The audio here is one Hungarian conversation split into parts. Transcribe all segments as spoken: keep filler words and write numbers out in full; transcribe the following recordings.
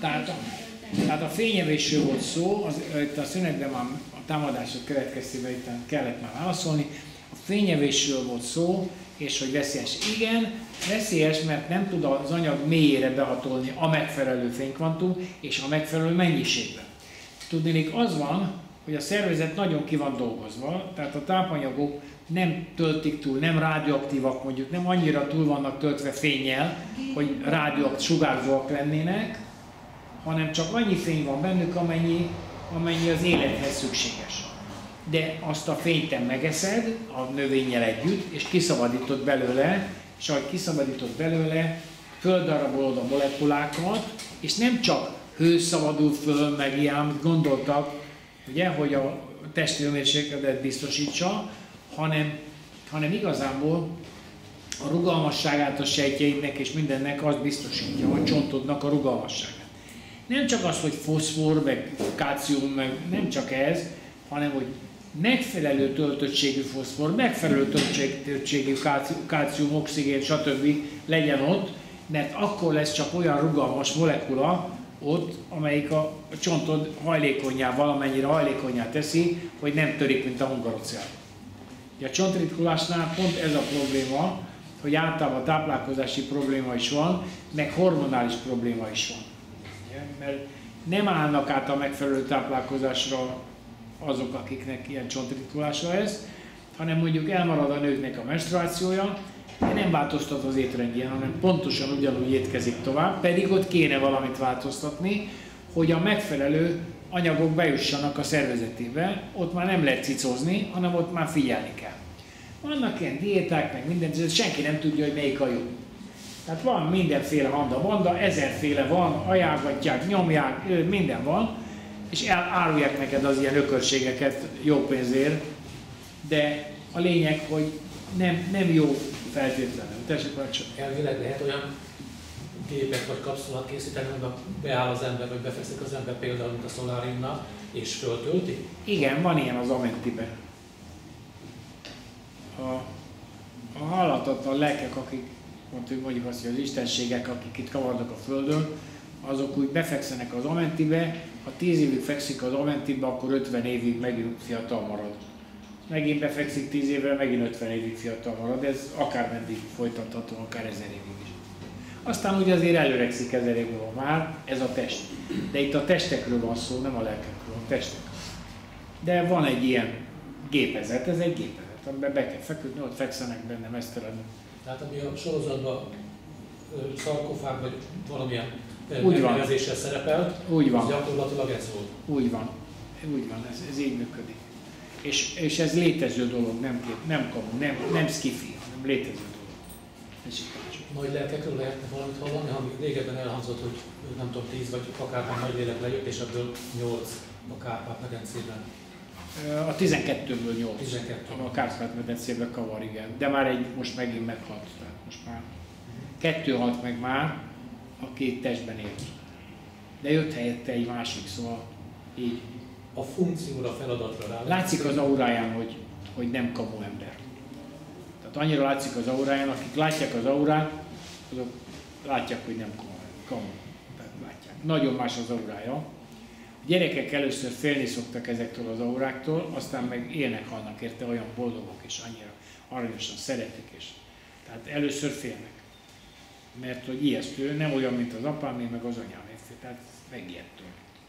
Tehát, tehát a fényevésről volt szó, az, itt a szünetben már a támadások következtében itt kellett már válaszolni. A fényevésről volt szó, és hogy veszélyes. Igen, veszélyes, mert nem tud az anyag mélyére behatolni a megfelelő fénykvantum és a megfelelő mennyiségben. Tudniillik az van, hogy a szervezet nagyon ki van dolgozva, tehát a tápanyagok nem töltik túl, nem rádióaktívak mondjuk, nem annyira túl vannak töltve fénnyel, hogy rádióaktív sugárzóak lennének, hanem csak annyi fény van bennük, amennyi, amennyi az élethez szükséges. De azt a fényt te megeszed a növényel együtt, és kiszabadítod belőle, és ahogy kiszabadítod belőle, földarabolod a molekulákat, és nem csak hő szabadul föl, meg ilyen, amit gondoltak, ugye, hogy a testi hőmérsékletet biztosítsa, hanem, hanem igazából a rugalmasságát a sejtjeidnek és mindennek azt biztosítja, a csontodnak a rugalmasságát. Nem csak az, hogy foszfor, meg kálcium, meg nem csak ez, hanem hogy megfelelő töltöttségű foszfor, megfelelő töltöttségű kálcium, oxigén, stb. Legyen ott, mert akkor lesz csak olyan rugalmas molekula ott, amelyik a csontod hajlékonyá, valamennyire hajlékonyá teszi, hogy nem törik, mint a hungarocell. A csontritkulásnál pont ez a probléma, hogy általában táplálkozási probléma is van, meg hormonális probléma is van. Mert nem állnak át a megfelelő táplálkozásra azok, akiknek ilyen csontritkulása ez, hanem mondjuk elmarad a nőknek a menstruációja, de nem változtat az étrendjén, hanem pontosan ugyanúgy étkezik tovább, pedig ott kéne valamit változtatni, hogy a megfelelő anyagok bejussanak a szervezetébe, ott már nem lehet cicozni, hanem ott már figyelni kell. Vannak ilyen diéták, meg minden, senki nem tudja, hogy melyik a jó. Tehát van mindenféle handa-banda, ezerféle van, ajánlatják, nyomják, minden van, és elárulják neked az ilyen ökörségeket jó pénzért, de a lényeg, hogy nem, nem jó feltétlenül. Tessék, csak. Elvileg lehet olyan gépet vagy kapszulát készíteni, amiben beáll az ember, vagy befekszik az ember például, mint a szoláriumnál, és föltölti? Igen, van ilyen az Amentiben. A, a halhatatlan lelkek, akik mondjuk, mondjuk azt, hogy az istenségek, akik itt kavarnak a Földön, azok úgy befekszenek az Amentibe, ha tíz évig fekszik az Amentibe, akkor ötven évig megint fiatal marad. Megint befekszik tíz évre, megint ötven évig fiatal marad, ez akármeddig folytatható, akár ezer évig is. Aztán ugye azért előregszik ezer év múlva már, ez a test. De itt a testekről van szó, nem a lelkekről, a testekről. De van egy ilyen gépezet, ez egy gépezet, amiben be kell feküdni, ott fekszenek benne mesztelenül. Tehát ami a sorozatban szarkofág vagy valamilyen úgy megnevezéssel szerepelt, úgy van. Az gyakorlatilag ez volt. Úgy van, úgy van, ez, ez így működik. És, és ez létező dolog, nem, nem kamu, nem, nem skifi, hanem létező dolog. Nagy lelkekről lehetne valamit hallani, ami régebben elhangzott, hogy nem tudom, tíz vagy akárhány nagy lélek lejött, és ebből nyolc a Kárpát-medencében. A tizenkettőből nyolc. tizenkettő. A Kárpát-medencében kavar, igen. De már egy most megint meghalt. Tehát most már kettő halt meg már, aki testben élt. De jött helyette egy másik, szóval így. A funkcióra, feladatra rá. Látszik az auráján, hogy, hogy nem kamu ember. Tehát annyira látszik az auráján, akik látják az aurát, azok látják, hogy nem kamu. Tehát látják. Nagyon más az aurája. A gyerekek először félni szoktak ezektől az auráktól, aztán meg élnek, halnak érte, olyan boldogok és annyira aranyosan szeretik. És tehát először félnek. Mert hogy ijesztő, nem olyan, mint az apámé, meg az anyámé. Tehát megijedtő.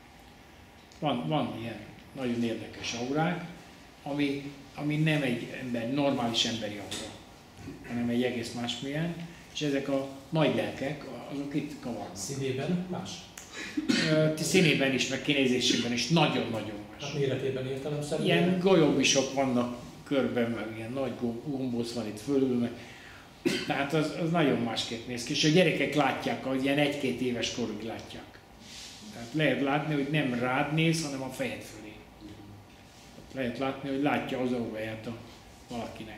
Van, van ilyen nagyon érdekes aurák, ami, ami nem egy ember, normális emberi aura, hanem egy egész másmilyen, és ezek a nagy lelkek, azok itt kavarnak. Színében más? Színében is, meg kinézésében is nagyon-nagyon más. Hát méretében értelemszerűen? Ilyen golyóbisok vannak körben, meg ilyen nagy gombóc van itt fölül, meg. Tehát az, az nagyon másképp néz ki, és a gyerekek látják, ahogy ilyen egy-két éves korig látják. Tehát lehet látni, hogy nem rád néz, hanem a fejed fölé. Lehet látni, hogy látja az auráját a valakinek.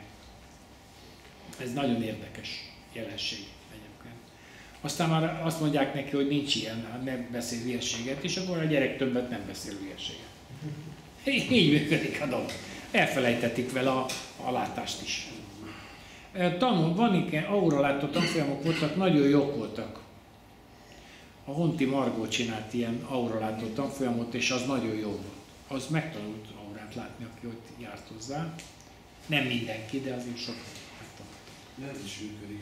Ez nagyon érdekes jelenség egyébként. Aztán már azt mondják neki, hogy nincs ilyen, hát nem beszél hülyeséget, és akkor a gyerek többet nem beszél hülyeséget. Így működik a dolog. Elfelejtetik vele a, a látást is. Tanul, van ilyen auralátó tanfolyamok voltak, nagyon jók voltak. a Honti Margó csinált ilyen auralátó tanfolyamot, és az nagyon jó volt. Az megtanult aurát látni, aki ott járt hozzá. Nem mindenki, de azért sokan megtanult. Ez is működik.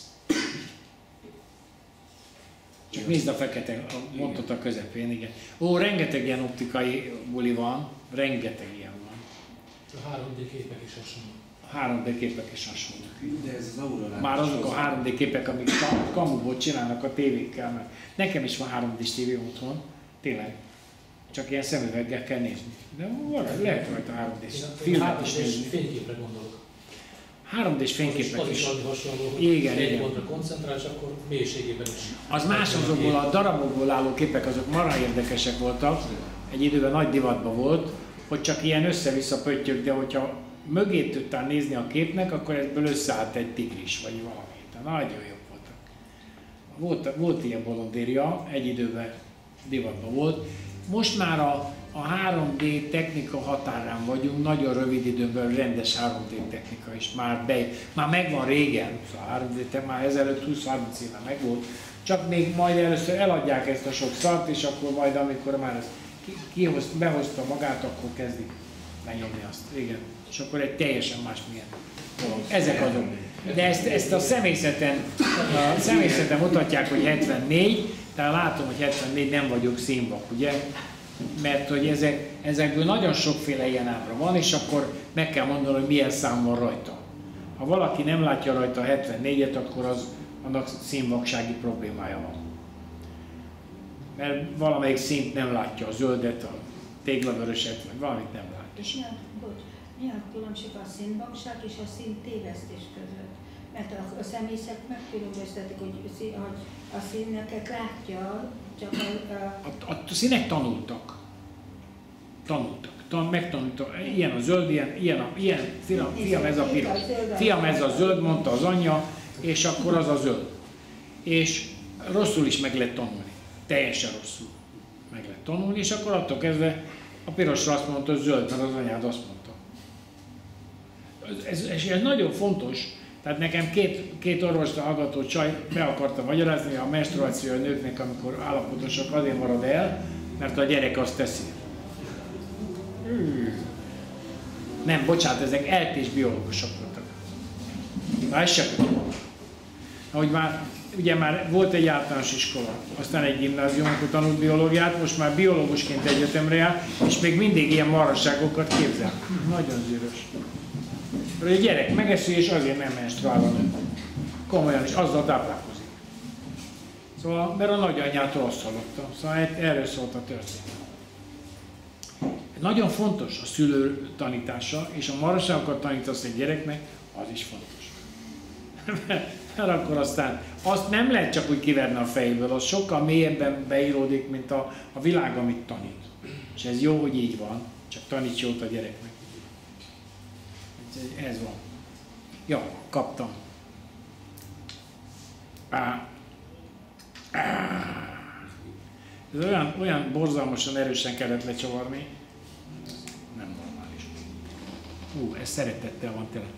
Csak nézd a fekete, a mondat a közepén, igen. Ó, rengeteg ilyen optikai buli van, rengeteg ilyen van. A három dé képek is hasonló. A három dé képek is hasonlók. De ez az auralátás. Már azok a három dé képek, amik kamuból csinálnak a tévékkel, mert nekem is van három dés tévé otthon, tényleg. Csak ilyen szemüveggel kell nézni. De van, lehet rajta három dés filmet is nézni. Fényképre gondolok. három dés fényképek az is. Az is hasonló, hogy igen, egy igen. pontra koncentrálsz, akkor mélységében is. Az más azokból a darabokból álló képek, azok marha érdekesek voltak. Egy időben nagy divatban volt, hogy csak ilyen össze-vissza pöttyök, de hogyha mögé tudtál nézni a képnek, akkor ebből összeállt egy tigris, vagy valami. Tehát nagyon jók voltak. Volt, volt ilyen bolondéria, egy időben divatban volt. Most már a, a három dé technika határán vagyunk, nagyon rövid időben rendes három dé technika is már, be, már megvan régen, a három dé, már ezelőtt húsz-harminc éve megvolt, csak még majd először eladják ezt a sok szart, és akkor majd amikor már ezt kihoz, behozta magát, akkor kezdik lenyomni azt. Igen. És akkor egy teljesen másmilyen dolog. Ezek azok. De ezt, ezt a személyzeten, a személyzeten mutatják, hogy hetvennégy, tehát látom, hogy hetvennégy nem vagyok színvak, ugye? Mert hogy ezek, ezekből nagyon sokféle ilyen ábra van, és akkor meg kell mondani, hogy milyen szám van rajta. Ha valaki nem látja rajta a hetvennégyet, akkor az, annak színvaksági problémája van. Mert valamelyik színt nem látja, a zöldet, a téglavöröset, vagy valamit nem lát. És mi a, bocs, mi a különbség a színvakság és a színtévesztés között? Mert a, a személyzet megkülönböztetik, hogy, hogy a színeket látja, csak a... A, a, a színek tanultak. Tanultak. Tan, megtanultak. Ilyen a zöld, ilyen, ilyen, a, ilyen fiam, fiam ez a piros. Fiam ez a zöld, mondta az anyja, és akkor az a zöld. És rosszul is meg lehet tanulni. Teljesen rosszul meg lehet tanulni, és akkor attól kezdve a pirosra azt mondta, hogy zöld, mert az anyád azt mondta. Ez, ez, ez nagyon fontos. Tehát nekem két, két orvosra hallgató csaj be akarta magyarázni, a menstruáció a nőknek, amikor állapotosak, azért marad el, mert a gyerek azt teszi. Nem, bocsánat, ezek eltés biológusok voltak. Na, ez sem. Ahogy már, ugye már volt egy általános iskola, aztán egy gimnázium, amikor tanult biológiát, most már biológusként egyetemre jár, és még mindig ilyen marasságokat képzel. Nagyon zűrös. A gyerek megeszi, és azért nem menstruál a nő. Komolyan is, azzal táplálkozik. Szóval, mert a nagyanyjától azt hallottam. Szóval erről szólt a történet. Nagyon fontos a szülő tanítása, és a marasságokat tanítasz egy gyereknek, az is fontos. Mert akkor aztán azt nem lehet csak úgy kiverni a fejből, az sokkal mélyebben beíródik, mint a, a világ, amit tanít. És ez jó, hogy így van, csak taníts jót a gyereknek. Ez van. Ja, kaptam. Á. Á. Ez olyan, olyan borzalmasan erősen kellett lecsavarni. Nem normális. Hú, ez szeretettel van tele.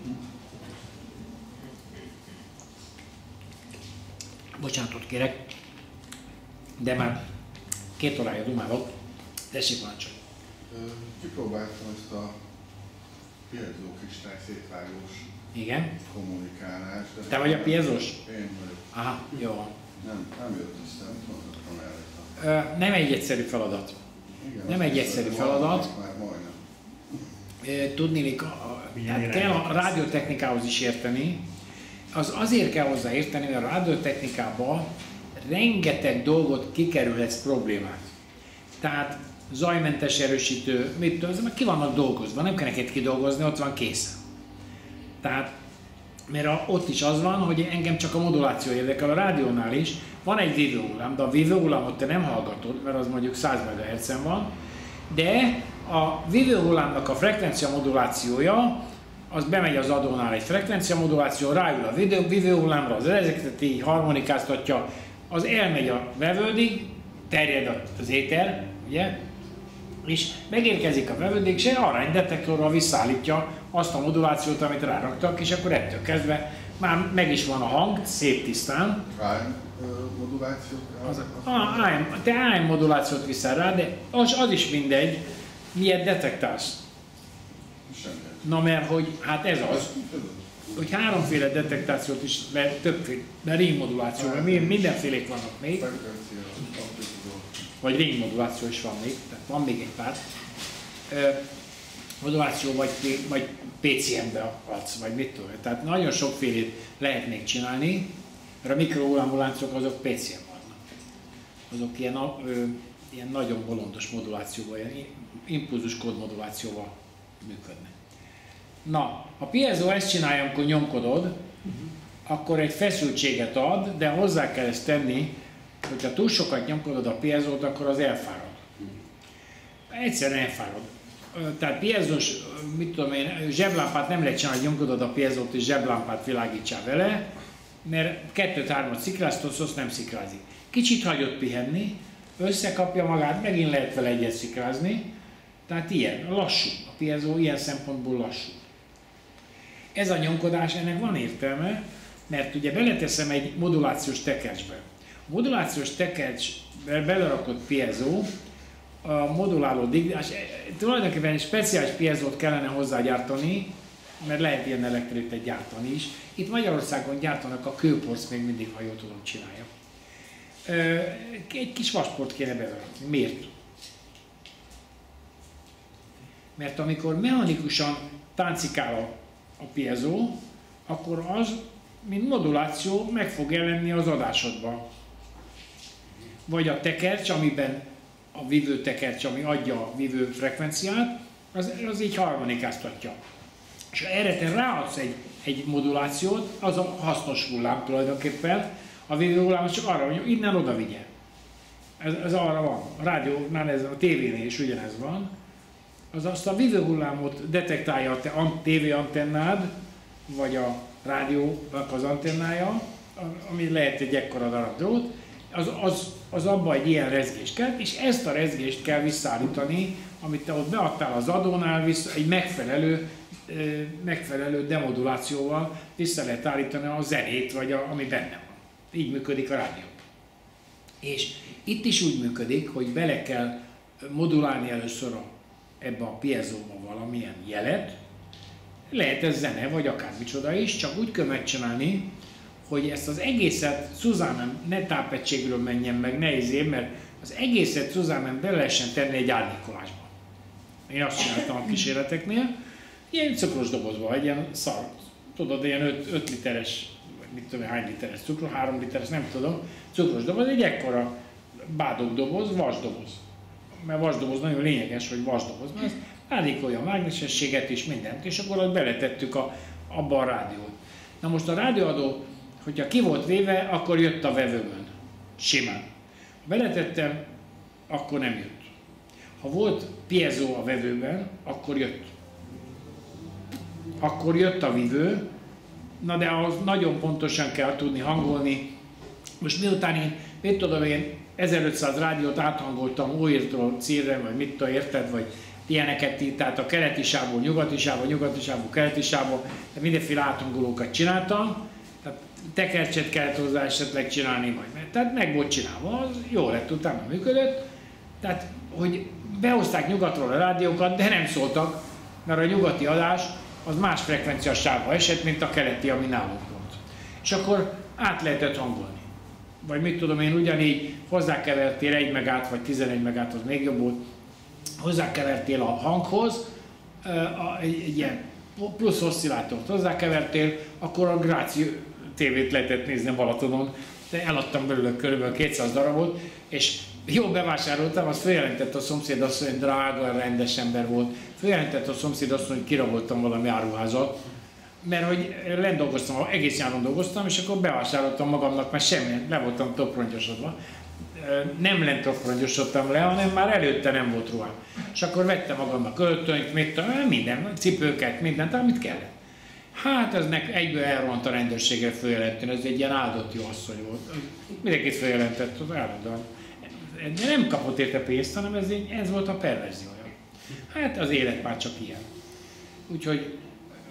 Bocsánatot kérek, de már két órája dumálok. Tessék, parancsolj. Kipróbáltam ezt a piezókristály szétvágós Igen. kommunikálás. Te vagy a piezós? Én vagyok. Aha, jó. Nem, nem jött össze, mit mondhattam el. Nem egy egyszerű feladat. Igen, Nem egy egyszerű feladat. Már majdnem. Tudni, hát kell a rádiótechnikához is érteni. Az azért kell hozzá érteni, mert a rádiótechnikában rengeteg dolgot kikerülhetsz problémát. Tehát zajmentes erősítő, mit tudom, ki vannak dolgozva, nem kell neked kidolgozni, ott van készen. Tehát, mert a, ott is az van, hogy engem csak a moduláció érdekel, a rádiónál is van egy vívőhullám, de a vívőhullámot te nem hallgatod, mert az mondjuk száz megahertzen van, de a vívőhullámnak a frekvencia modulációja, az bemegy az adónál egy frekvencia moduláció, ráül a vívőhullámra, az ezeket így harmonikáztatja, az elmegy a vevődig, terjed az éter, ugye? És megérkezik a vevődig, és egy aránydetektorral visszaállítja azt a modulációt, amit ráraktak, és akkor ettől kezdve már meg is van a hang, szép tisztán. á em modulációt? Az, a, á em, te á em modulációt viszel rá, de az, az is mindegy, miért detektálsz. Semmi. Na mert hogy, hát ez az, hogy háromféle detektációt is, mert többféle, de ringmoduláció, mert mindenfélék vannak még, vagy ringmoduláció is van még, tehát van még egy pár. Moduláció vagy, vagy pé cé em-be adsz, vagy mit tudom. Tehát nagyon sokfélét lehet még csinálni, mert a mikrohullámú azok pé cé em vannak. Azok ilyen, ö, ilyen nagyon bolondos modulációval, ilyen impulzus kódmodulációval működnek. Na, a piezo ezt csinálja, amikor nyomkodod, uh-huh. akkor egy feszültséget ad, de hozzá kell ezt tenni, hogyha túl sokat nyomkodod a piezót, akkor az elfárad. Egyszerűen elfárad. Tehát piezós, mit tudom én, zseblámpát nem lehet csinálni, hogy nyomkodod a piezót és zseblámpát világítsál vele, mert kettőt-hármat szikráztatsz, azt nem szikrázik. Kicsit hagyott pihenni, összekapja magát, megint lehet vele egyet szikrázni, tehát ilyen, lassú. A piezó ilyen szempontból lassú. Ez a nyomkodás, ennek van értelme, mert ugye beleteszem egy modulációs tekercsbe. A modulációs tekercsbe belerakott piezó, a moduláló digitális, tulajdonképpen egy speciális piezót kellene hozzágyártani, mert lehet ilyen elektrolitet gyártani is. Itt Magyarországon gyártanak, a Kőporc még mindig, ha jól tudom, csinálja. Egy kis vasport kéne belerakni. Miért? Mert amikor mechanikusan táncikál a, a piezó, akkor az, mint moduláció, meg fog jelenni az adásodban. Vagy a tekercs, amiben a vívő tekercs, ami adja a vívő frekvenciát, az, az így harmonikáztatja. És ha erre te ráadsz egy, egy modulációt, az a hasznos hullám tulajdonképpen, a vívő hullám az csak arra, hogy innen oda vigye. Ez, ez arra van. A rádiónál, ez, a tévénél is ugyanez van. Az azt a vívő hullámot detektálja a te tévé antennád, vagy a rádiónak az antennája, ami lehet egy ekkora darab drót, az, az, az abban egy ilyen rezgést kell, és ezt a rezgést kell visszaállítani, amit te ott beadtál az adónál, vissza, egy megfelelő, megfelelő demodulációval vissza lehet állítani a zenét, vagy a, ami benne van. Így működik a rádió. És itt is úgy működik, hogy bele kell modulálni először a, ebbe a piezóba valamilyen jelet, lehet ez zene, vagy akármicsoda is, csak úgy kell megcsinálni, hogy ezt az egészet Szuzámen ne tápegységről menjen meg, ne izé, mert az egészet Szuzámen bele lehessen tenni egy árnyékolásba. Én azt csináltam a kísérleteknél, ilyen cukros dobozba, egy ilyen szar, tudod, ilyen öt literes, vagy mit tudom, hány literes cukros, három literes, nem tudom, cukros doboz, egy ekkora bádog doboz, vasdoboz. Mert vasdoboz nagyon lényeges, hogy vasdoboz, mert ez árnyékolja a mágnesességet és mindent, és akkor ott beletettük a, abba a rádiót. Na most a rádióadó, hogyha ki volt véve, akkor jött a vevőmön. Simán. Ha beletettem, akkor nem jött. Ha volt piezó a vevőben, akkor jött. Akkor jött a vívő, na de ahhoz nagyon pontosan kell tudni hangolni. Most miután én, mit tudom én, ezerötszáz rádiót áthangoltam Óirtól Círre, vagy mit tudom, érted, vagy ilyeneket, tehát a keleti sávból, nyugati sávból, nyugati sávból, keleti sávból, mindenféle áthangolókat csináltam, tehát tekercset kellett hozzá esetleg csinálni, vagy tehát meg volt csinálva, az jó lett, utána működött, tehát hogy behozták nyugatról a rádiókat, de nem szóltak, mert a nyugati adás az más frekvenciás sávba esett, mint a keleti, ami nálunk volt. És akkor át lehetett hangolni. Vagy mit tudom én, ugyanígy hozzákevertél egy megát, vagy tizenegy megát, az még jobb volt, hozzákevertél a hanghoz, egy, egy ilyen plusz oszcillátort hozzákevertél, akkor a Gráci tévét lehetett nézni Balatonon, de eladtam belőle kb. kétszáz darabot, és jó bevásároltam, azt följelentett a szomszéd asszony, hogy drága, rendes ember volt, följelentett a szomszéd asszony, hogy kiraboltam valami áruházat, mert hogy lent dolgoztam, egész nyáron dolgoztam, és akkor bevásároltam magamnak, mert semmi, le voltam toprongyosodva. Nem lent toprongyosodtam le, hanem már előtte nem volt ruhám. És akkor vettem magamnak öltönyt, mit tudom, minden, cipőket, mindent, amit kellett. Hát ez nek egyből elrohant a rendőrségre följelenteni, ez egy ilyen áldott jó asszony volt. Mindenkit följelentett, az állandóan. De nem kapott érte pénzt, hanem ez, ez volt a perverziója. Hát az élet már csak ilyen. Úgyhogy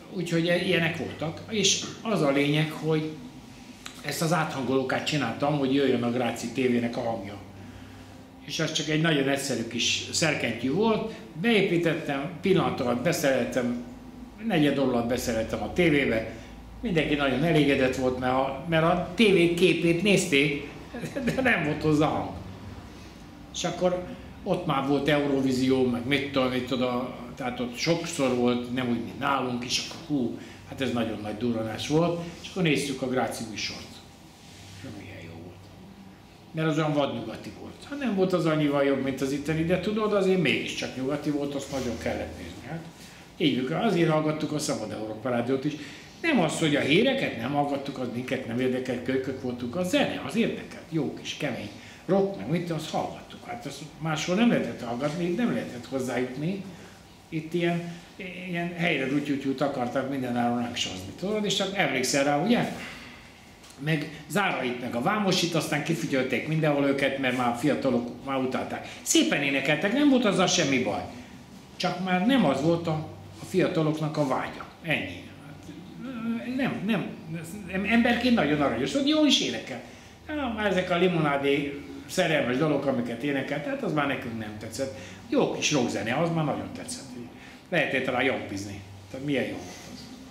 úgyhogy ilyenek voltak, és az a lényeg, hogy ezt az áthangolókát csináltam, hogy jöjjön a Gráci tévének a hangja. És az csak egy nagyon egyszerű kis szerkentyű volt, beépítettem, pillanat alatt beszereltem, negyed óra alatt beszereltem a tévébe, mindenki nagyon elégedett volt, mert a, mert a tévé képét nézték, de nem volt hozzá hang. És akkor ott már volt Eurovízió, meg mit tudom, mit tudom, tehát ott sokszor volt, nem úgy, mint nálunk is, akkor hú, hát ez nagyon nagy durranás volt, és akkor néztük a Gráci műsort. Milyen jó volt. Mert az olyan vadnyugati volt. Hát nem volt az annyival jobb, mint az itteni, de tudod, azért mégiscsak nyugati volt, azt nagyon kellett nézni. Hát így azért hallgattuk a Szabad Európa Rádiót is. Nem az, hogy a híreket nem hallgattuk, az minket nem érdekelt, kölykök voltunk, a zene az érdekelt, jó kis kemény rock, meg mit, azt hallgattuk. Hát azt máshol nem lehetett hallgatni, itt nem lehetett hozzájutni. Itt ilyen, ilyen helyre rutyutyút akartak mindenáron ráksazni, tudod, és csak emlékszel rá, ugye? Meg Zárait, meg a Vámosit, aztán kifütyölték mindenhol őket, mert már fiatalok már utálták. Szépen énekeltek, nem volt azzal semmi baj. Csak már nem az volt a, a fiataloknak a vágya. Ennyi. Nem, nem. Emberként nagyon aranyos, hogy jól is énekel. Na, már ezek a limonádé szerelmes dolgok, amiket énekel, tehát az már nekünk nem tetszett. Jó kis rockzene, az már nagyon tetszett. Lehetett rá jampizni. Tehát milyen jó volt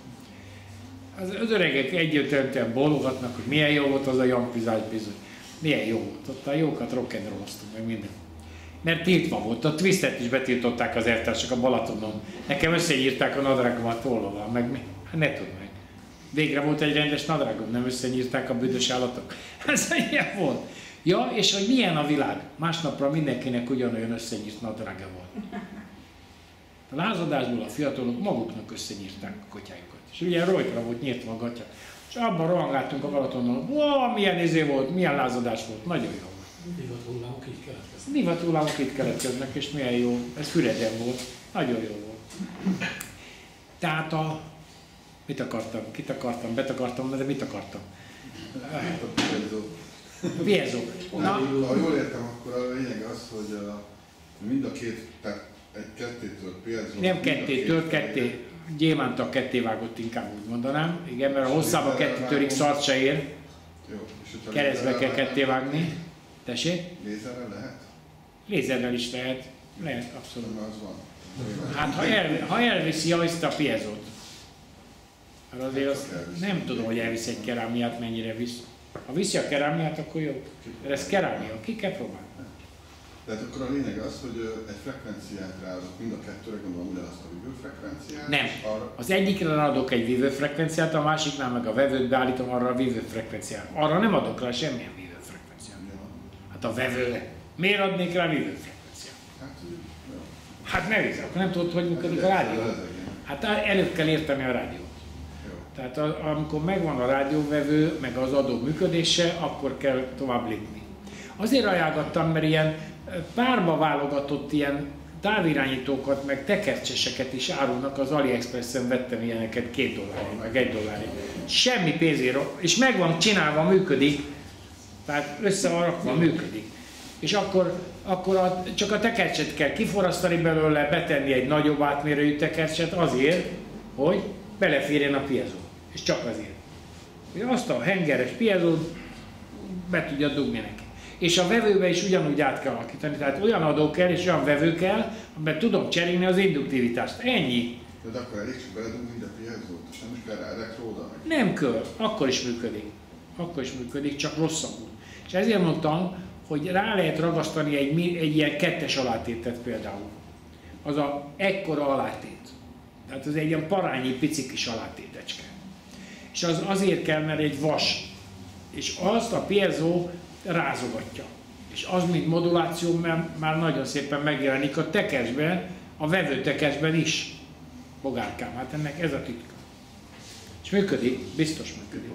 az. Az, az öregek együttönten bólogatnak, hogy milyen jó volt az a jampizás bizony. Milyen jó volt. Ott a jókat rock'n'rolloztunk, meg minden. Mert tiltva volt. A Twistet is betiltották az elvtársak a Balatonon. Nekem összegyírták a nadrágomat tollóval, meg mi? Hát ne tudd meg. Végre volt egy rendes nadrágom, nem összegyírták a büdös állatok. Ez ilyen volt. Ja, és hogy milyen a világ. Másnapra mindenkinek ugyanolyan összegyírt nadrága volt. A lázadásból a fiatalok maguknak összegyírták a kutyájukat. És ugye rojtra volt nyírtva a gatya. És abban rohangáltunk a Balatonon, ó, milyen izé volt, milyen lázadás volt, nagyon jó volt. Divathullámok így keletkeznek. Divathullámok itt keletkeznek, és milyen jó, ez Füreden volt, nagyon jó volt. Tehát a... Mit akartam? Kit akartam? Bet akartam, de mit akartam? Piezó. Ha jól értem, akkor a lényeg az, hogy a, mind a két, tehát egy kettétől piezó. Nem kettétől, ketté, gyémántal ketté vágott, inkább úgy mondanám. Igen, mert a hosszába kettő törik szart se ér. Jó. Keresztbe kell ketté vágni. Tessék? Lézerrel lehet? Lézerrel is lehet. Lehet, abszolút. Az van. Hát ha, el, ha elviszi azt a piezót, mert azért azt nem tudom, hogy elvisz egy kerámiát, mennyire visz. Ha viszi a kerámiát, akkor jó. Mert ez kerámia, ki kell próbálni. Tehát akkor a lényeg az, hogy egy frekvenciát ráadok mind a kettőre, gondolom ugyanazt a vívő frekvenciát. Nem. Arra... Az egyikre ráadok egy vívő frekvenciát, a másiknál meg a vevőt beállítom arra a vívő frekvenciára. Arra nem adok rá semmilyen vívő frekvenciát. Hát a vevőre. Miért adnék rá vívő frekvenciát? Hát, jó. Hát ne visz, akkor nem tudod, hogy működik a rádió. Hát előbb kell érteni a rádiót. Tehát a, amikor megvan a rádióvevő, meg az adó működése, akkor kell tovább lépni. Azért ajánlottam, mert ilyen párba válogatott ilyen távirányítókat, meg tekercseseket is árulnak, az AliExpressen vettem ilyeneket két dollárért, meg egy dollárért. Semmi pénzért, és megvan csinálva, működik, tehát összearakva működik. És akkor, akkor a, csak a tekercset kell kiforrasztani belőle, betenni egy nagyobb átmérőjű tekercset azért, hogy beleférjen a piezó. És csak azért. Hogy azt a hengeres piezót be tudja dugni neki. És a vevőbe is ugyanúgy át kell alakítani. Tehát olyan adó kell és olyan vevő kell, amiben tudom cserélni az induktivitást. Ennyi. De akkor elég csak beledugni ide a piezót, és nem is kell rá elektróda meg. Nem kell. Akkor is működik. Akkor is működik, csak rosszabbul. És ezért mondtam, hogy rá lehet ragasztani egy, egy ilyen kettes alátétet például. Az a ekkora alátét. Tehát ez egy ilyen parányi pici kis alátétecske. És az azért kell, mert egy vas. És azt a piezó rázogatja. És az, mint moduláció, már nagyon szépen megjelenik a tekesben, a vevőtekesben is. Bogárkám, hát ennek ez a titka. És működik, biztos működik.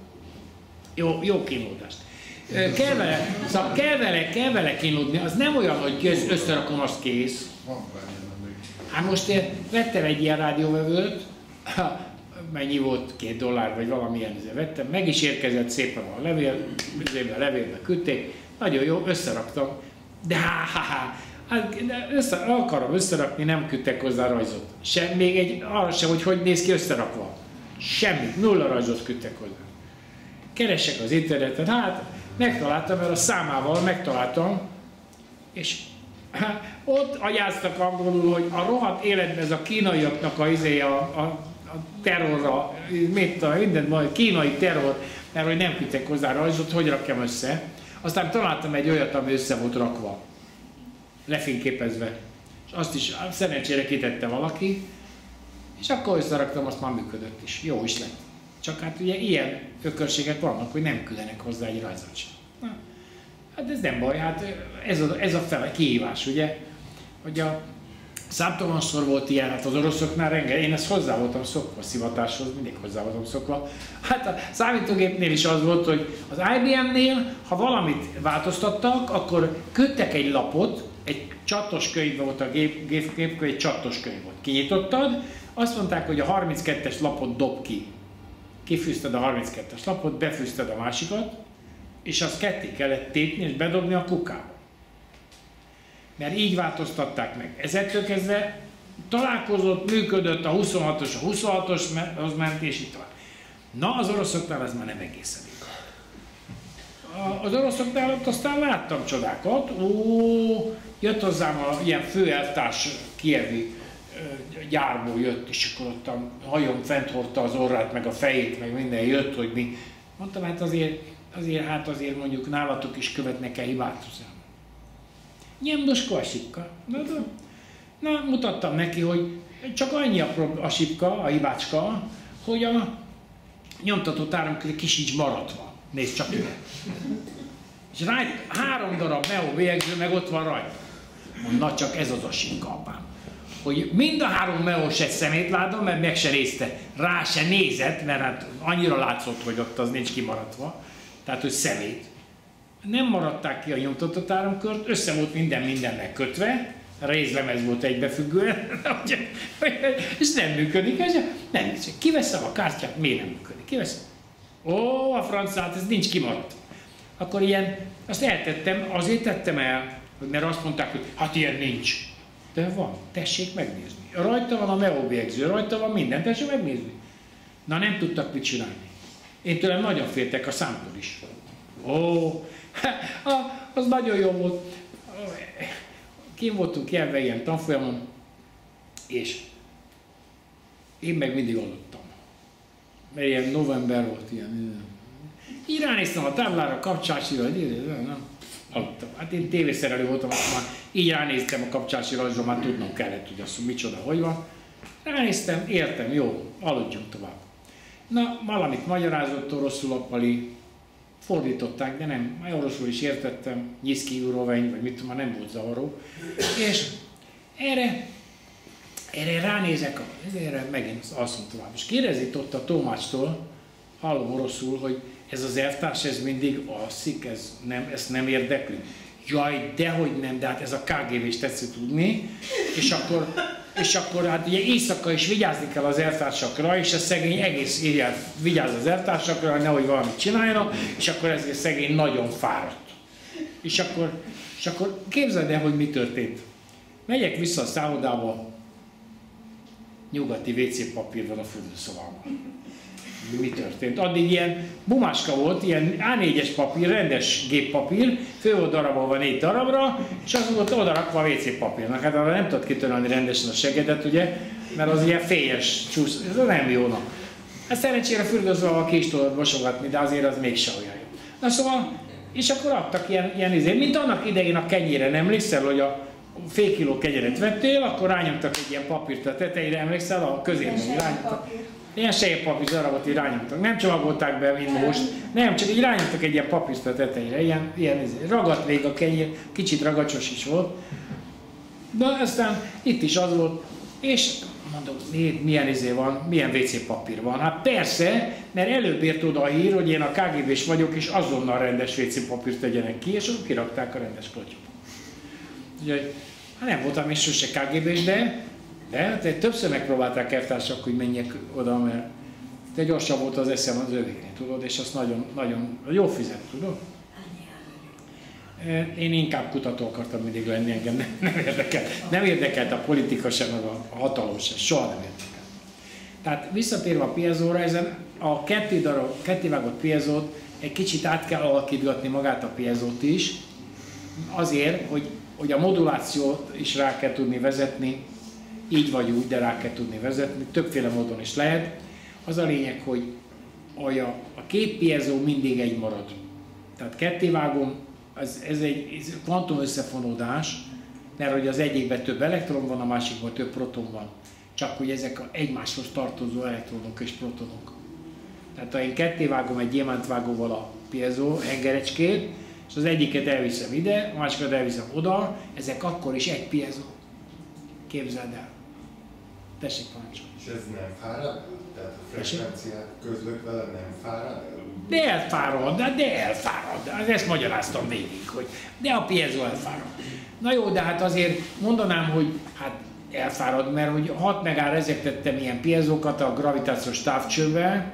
Jó, jó kínlódást. Kell vele, szóval kell vele, kell vele kínlódni, az nem olyan, hogy összerakom, azt kész. Hát most én vettem egy ilyen rádióvevőt, mennyi volt, két dollár vagy valamilyen, ezért vettem, meg is érkezett szépen a levél, levélbe küldték, nagyon jó, összeraktam, de há, há, há, Hát össze, akarom összerakni, nem küldtek hozzá rajzot. Sem, még egy, arra sem, hogy hogy néz ki összerakva. Semmit, nulla rajzot küldtek hozzá. Keresek az interneten, hát megtaláltam, mert a számával megtaláltam, és hát, ott agyáztak angolul, hogy a rohadt életben ez a kínaiaknak a, izé, a, a, a terrorra, mit a minden, majd kínai terror, mert hogy nem küldtek hozzá rajzot, hogy rakjam össze. Aztán találtam egy olyat, ami össze volt rakva, lefényképezve. És azt is szerencsére kitette valaki, és akkor összeraktam, azt már működött is. Jó is lett. Csak hát ugye ilyen ökörségek vannak, hogy nem küldenek hozzá egy rajzot sem. Na, hát ez nem baj, hát ez a, ez a fele kihívás, ugye? Hogy a számtalanszor volt ilyen, hát az oroszoknál rengeteg, én ezt hozzá voltam szokva, szivatáshoz, mindig hozzá voltam szokva. Hát a számítógépnél is az volt, hogy az I B M-nél, ha valamit változtattak, akkor küldtek egy lapot, egy csatos könyv volt a gép, gép, gép, egy csatos könyv volt. Kinyitottad, azt mondták, hogy a harminckettes lapot dob ki. Kifűzted a harminckettes lapot, befűzted a másikat, és azt ketté kellett tépni és bedobni a kukába. Mert így változtatták meg. Ezettől kezdve találkozott, működött a huszonhatos, a huszonhatoshoz ment, és itt van. Na, az oroszoknál ez már nem egészen igaz. Az oroszoknál ott aztán láttam csodákat. Ó, jött hozzám a ilyen főelvtárs kijevi gyárból jött, és akkor ott a hajón fent hordta az orrát, meg a fejét, meg minden jött, hogy mi. Mondtam, hát azért, azért, hát azért mondjuk nálatok is követnek el hibát. Nyemdosko a sipka. Na, na, mutattam neki, hogy csak annyi a, a sipka, a hibácska, hogy a nyomtatott áramköré kisincs maradva. Nézd csak ide. És rá három darab Neo bélyegző meg ott van rajta. Na csak ez az a sipka, apám. Hogy mind a három meós egy szemétláda, mert meg se nézte, rá se nézett, mert hát annyira látszott, hogy ott az nincs kimaradva, tehát hogy szemét. Nem maradták ki a nyomtatott áramkört, össze volt minden mindennek kötve, rézlemez volt egybefüggően, és nem működik, és nem működik. Kiveszem a kártyát, miért nem működik? Kiveszem. Ó, a francát, ez nincs kimaradt. Akkor ilyen, azt eltettem, azért tettem el, mert azt mondták, hogy hát ilyen nincs. De van, tessék megnézni. Rajta van a Neo bélyegző, rajta van minden, tessék megnézni. Na nem tudtak mit csinálni. Én tőlem nagyon féltek a számtól is. Ó, az nagyon jó volt. Kim voltunk jelve ilyen tanfolyamon, és én meg mindig aludtam. Mert ilyen november volt, ilyen. Így ránéztem a táblára, kapcsácsira, nem, aludtam. Hát én tévészerelő voltam, akkor már így ránéztem a kapcsási rajzra, már tudnom kellett, hogy azt micsoda, hogy van. Ránéztem, értem, jó, aludjunk tovább. Na, valamit magyarázott oroszul a Pali, fordították, de nem, már oroszul is értettem, nyiszki uroveny, vagy mit tudom, már nem volt zavaró. És erre, erre ránézek, erre megint alszom tovább. És kérdezik ott a Tomácstól, hallom oroszul, hogy ez az elvtárs, ez mindig alszik, ez nem, ezt nem érdekli. Jaj, dehogy nem, de hát ez a ká gé vé-s tetszik tudni. És akkor, és akkor hát ugye éjszaka is vigyázni kell az elvtársakra, és a szegény egész éjjel vigyáz az elvtársakra, nehogy valamit csináljanak, és akkor ez a szegény nagyon fáradt. És akkor, és akkor képzeld el, hogy mi történt. Megyek vissza a szállodába, nyugati vé cé papír van a fürdőszobában. Mi történt? Addig ilyen bumáska volt, ilyen á négyes papír, rendes géppapír, fő volt darabolva négy darabra, és az volt odarakva a vé cé papírnak. Hát arra nem tudod kitörölni rendesen a segedet, ugye, mert az ilyen fényes csúsz, ez nem jó. Na. Hát szerencsére fürdőszobával ki is tudod mosogatni, de azért az mégse olyan jó. Na szóval, és akkor adtak ilyen, ilyen izé, mint annak idején a kenyére, nem emlékszel, hogy a fél kiló kenyeret vettél, akkor rányomtak egy ilyen papírt a tetejére, emlékszel, a középben rányomtak. Ilyen sejppapír darabot így rányomtak. Nem csomagolták be, mint most, nem, csak így rányomtak egy ilyen papírt a tetejére, ilyen, ilyen ragadt még a kenyér, kicsit ragacsos is volt. De aztán itt is az volt, és mondom, milyen izé van, milyen vé cé papír van. Hát persze, mert előbb ért oda a hír, hogy én a ká gé bé-s vagyok, és azonnal rendes vé cé papírt tegyenek ki, és akkor kirakták a rendes klotyot. Úgyhogy, hát nem voltam is sose ká gé bé-s, de De hát többször megpróbálták elvtársak, hogy menjek oda, mert te gyorsabb volt az eszem az övéknél, tudod, és azt nagyon, nagyon jó fizet, tudod? Én inkább kutató akartam mindig lenni, engem nem, nem érdekelt. Nem érdekelt a politika sem, meg a hatalom sem, soha nem érdekelt. Tehát visszatérve a piezóra, ezen a ketté, darab, ketté vágott piezót egy kicsit át kell alakítgatni magát a piezót is, azért, hogy, hogy a modulációt is rá kell tudni vezetni, így vagy úgy, de rá kell tudni vezetni, többféle módon is lehet. Az a lényeg, hogy a, a két piezó mindig egy marad. Tehát kettévágom, ez, ez egy kvantum összefonódás, mert hogy az egyikben több elektron van, a másikban több proton van. Csak hogy ezek egymáshoz tartozó elektronok és protonok. Tehát ha én kettévágom egy gyémántvágóval a piezó hengerecskét, és az egyiket elviszem ide, a másikat elviszem oda, ezek akkor is egy piezó. Képzeld el. Tessék, parancsolni. És ez nem fárad? Tehát a frekvenciát közlök vele nem fárad? De elfárad, de, de elfárad. Ezt magyaráztam végig, hogy de a piezó elfárad. Na jó, de hát azért mondanám, hogy hát elfárad, mert hogy hat megára ezek tettem ilyen piezókat a gravitációs távcsővel,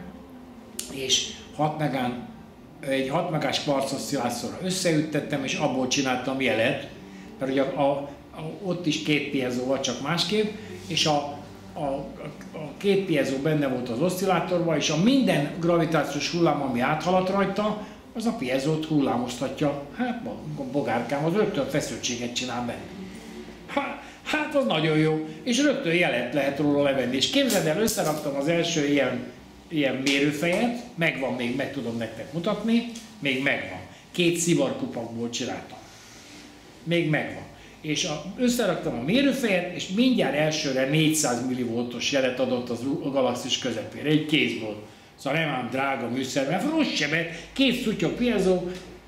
és hat megán egy hat megás kvarcoszcillátorra összeüttettem, és abból csináltam jelet, mert ugye a, a, a, ott is két piezó van, csak másképp, és a, a, a két piezó benne volt az oszcillátorban, és a minden gravitációs hullám, ami áthaladt rajta, az a piezót hullámoztatja. Hát a bogárkám az rögtön feszültséget csinál benne. Hát, hát az nagyon jó, és rögtön jelet lehet róla levenni. És képzeld el, összeraktam az első ilyen, ilyen mérőfejet, megvan még, meg tudom nektek mutatni, még megvan. Két szivarkupakból csináltam. Még megvan. És a, összeraktam a mérőfejet, és mindjárt elsőre négyszáz millivoltos jelet adott az a galaxis közepére, egy kézből. Szóval nem ám drága műszer, mert rossz sem, mert két szutyok piezó,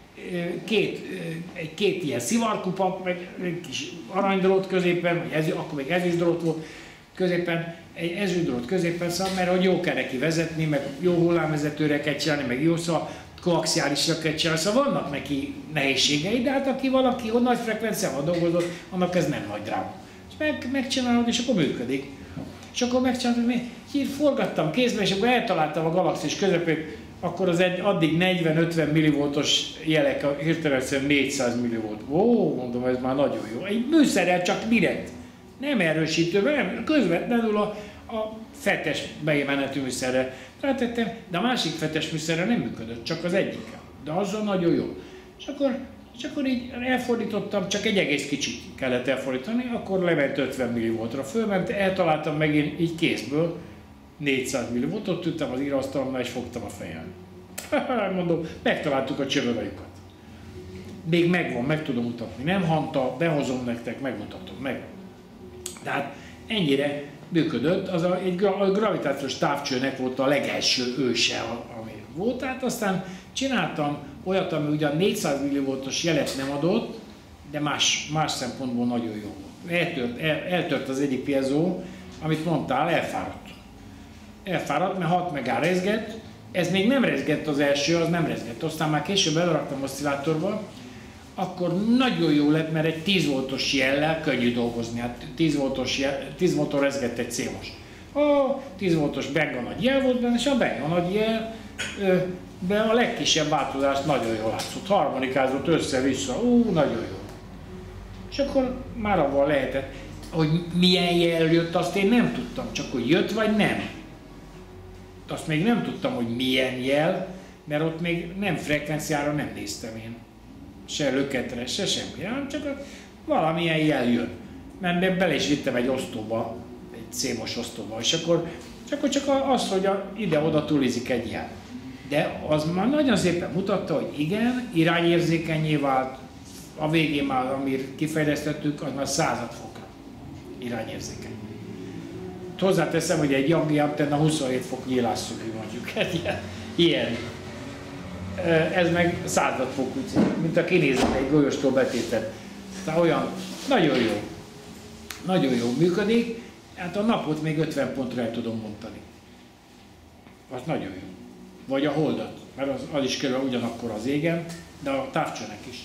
két, egy két ilyen szivarkupak, meg egy kis aranydrót középen, vagy ez, akkor még ezüstdrót volt középen, egy ezüstdrót középen, szóval, mert hogy jó kell neki vezetni, meg jó hullámvezetőre kell csinálni, meg jó, szóval koaxiálisra kell csinálni, szóval vannak neki nehézségei, de hát aki valaki hogy nagy frekvenciával dolgozott, annak ez nem nagy dráma. És meg, megcsinálod, és akkor működik. És akkor megcsináltam, hogy így forgattam kézbe, és akkor eltaláltam a galaxis közepén, akkor az egy, addig negyven-ötven millivoltos jelek, hirtelen négyszáz millivolt. Ó, mondom, ez már nagyon jó. Egy műszerrel csak direkt, nem erősítőben, nem, közvetlenül a, a fetes bemenetű műszerrel rátettem, de a másik fetes műszerrel nem működött, csak az egyikkel. De azzal nagyon jó. És akkor, és akkor így elfordítottam, csak egy egész kicsit kellett elfordítani, akkor lement ötven millivoltra, fölment, eltaláltam megint így kézből, négyszáz millivoltot, tűntem az íróasztalomnál és fogtam a fejem. Mondom, megtaláltuk a csövövajukat. Még megvan, meg tudom mutatni. Nem hanta, behozom nektek, megmutatom, meg. Tehát ennyire működött, az a, egy a gravitációs távcsőnek volt a legelső őse, ami volt. Tehát aztán csináltam olyat, ami ugyan négyszáz millivoltos jelet nem adott, de más, más szempontból nagyon jó volt. Eltört, el, eltört az egyik piezó, amit mondtál, elfáradt. Elfáradt, mert hat megá rezgett, ez még nem rezgett az első, az nem rezgett. Aztán már később elraktam oszcillátorba, akkor nagyon jó lett, mert egy tíz voltos jellel könnyű dolgozni. Hát tíz voltos jel, tíz volton rezgett egy cémos. A tíz voltos benga nagy jel volt benne, és a benga nagy jel de a legkisebb változás nagyon jól látszott. Harmonikázott össze-vissza, ú, nagyon jó. És akkor már avval lehetett, hogy milyen jel jött, azt én nem tudtam, csak hogy jött vagy nem. Azt még nem tudtam, hogy milyen jel, mert ott még nem frekvenciára nem néztem én. Se löketre, se semmi, hanem csak valamilyen jel jön. Mert bele is vittem egy osztóba, egy cémos osztóba, és akkor, akkor csak az, hogy ide-oda tulizik egy jel. De az már nagyon szépen mutatta, hogy igen, irányérzékenyé vált, a végén már, amír kifejlesztettük, az már század fokra irányérzékeny. Hozzáteszem, hogy egy Young antenna huszonhét fok nyílásszögű mondjuk, egy ilyen, ilyen. Ez meg század fok, mint a kinézet egy golyóstól betétet. Tehát olyan, nagyon jó, nagyon jó működik, hát a napot még ötven pontra el tudom mondani. Az nagyon jó. Vagy a holdat, mert az, az is körülbelül ugyanakkor az égen, de a távcsőnek is.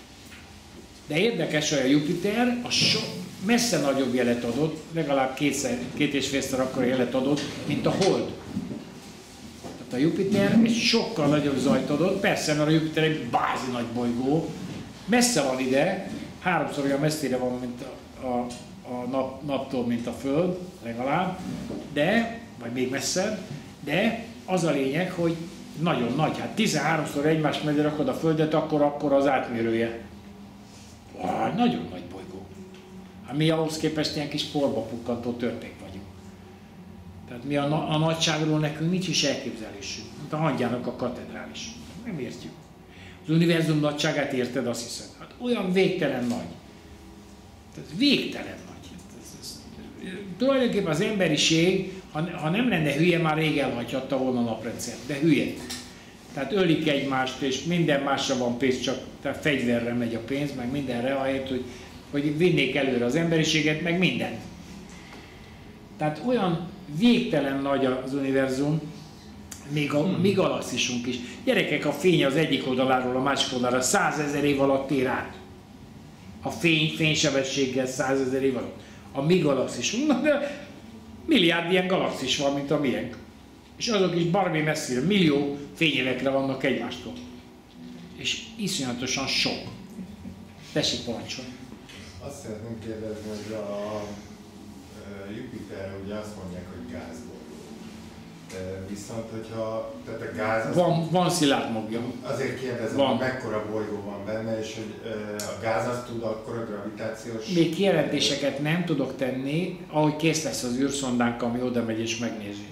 De érdekes, hogy a Jupiter a so, messze nagyobb jelet adott, legalább kétszer, két és félszer akkora jelet adott, mint a hold. Tehát a Jupiter egy sokkal nagyobb zajt adott, persze, mert a Jupiter egy bázi nagy bolygó, Messze van ide, háromszor olyan messzire van, mint a, a, a nap, naptól, mint a Föld, legalább, de, vagy még messzebb, de az a lényeg, hogy nagyon nagy, hát tizenháromszor egymás mellé rakod a Földet, akkor, akkor az átmérője. Wow, nagyon nagy bolygó. Hát mi ahhoz képest ilyen kis porba pukkantó törpék vagyunk. Tehát mi a, a nagyságról nekünk nincs is elképzelésünk, mint a hangyának a katedrális. Nem értjük. Az univerzum nagyságát érted, azt hiszed. Hát olyan végtelen nagy. Tehát végtelen nagy. Ez, ez, ez, tulajdonképpen az emberiség, ha, ha nem lenne hülye, már rég elhagyhatta volna a naprendszert, de hülye. Tehát ölik egymást, és minden másra van pénz, csak tehát fegyverre megy a pénz, meg mindenre, ahelyett, hogy, hogy vinnék előre az emberiséget, meg mindent. Tehát olyan végtelen nagy az univerzum, még a mi galaxisunk is. Gyerekek, a fény az egyik oldaláról a másik oldalára százezer év alatt ér át. A fény fénysebességgel százezer év alatt. A mi galaxisunk, na de milliárd ilyen galaxis van, mint a miénk. És azok is baromi messzire, millió fényévekre vannak egymástól. És iszonyatosan sok. Tessék, parancsolj! Azt szeretném kérdezni, hogy a Jupiter ugye azt mondják, hogy gázbolygó. Viszont, hogyha, tehát a gáz... Az, van, van szilárd magja. Azért kérdezem, van. hogy mekkora bolygó van benne, és hogy a gáz azt tud akkor a gravitációs... Még kijelentéseket nem tudok tenni, ahogy kész lesz az űrszondánk, ami oda megy és megnézi.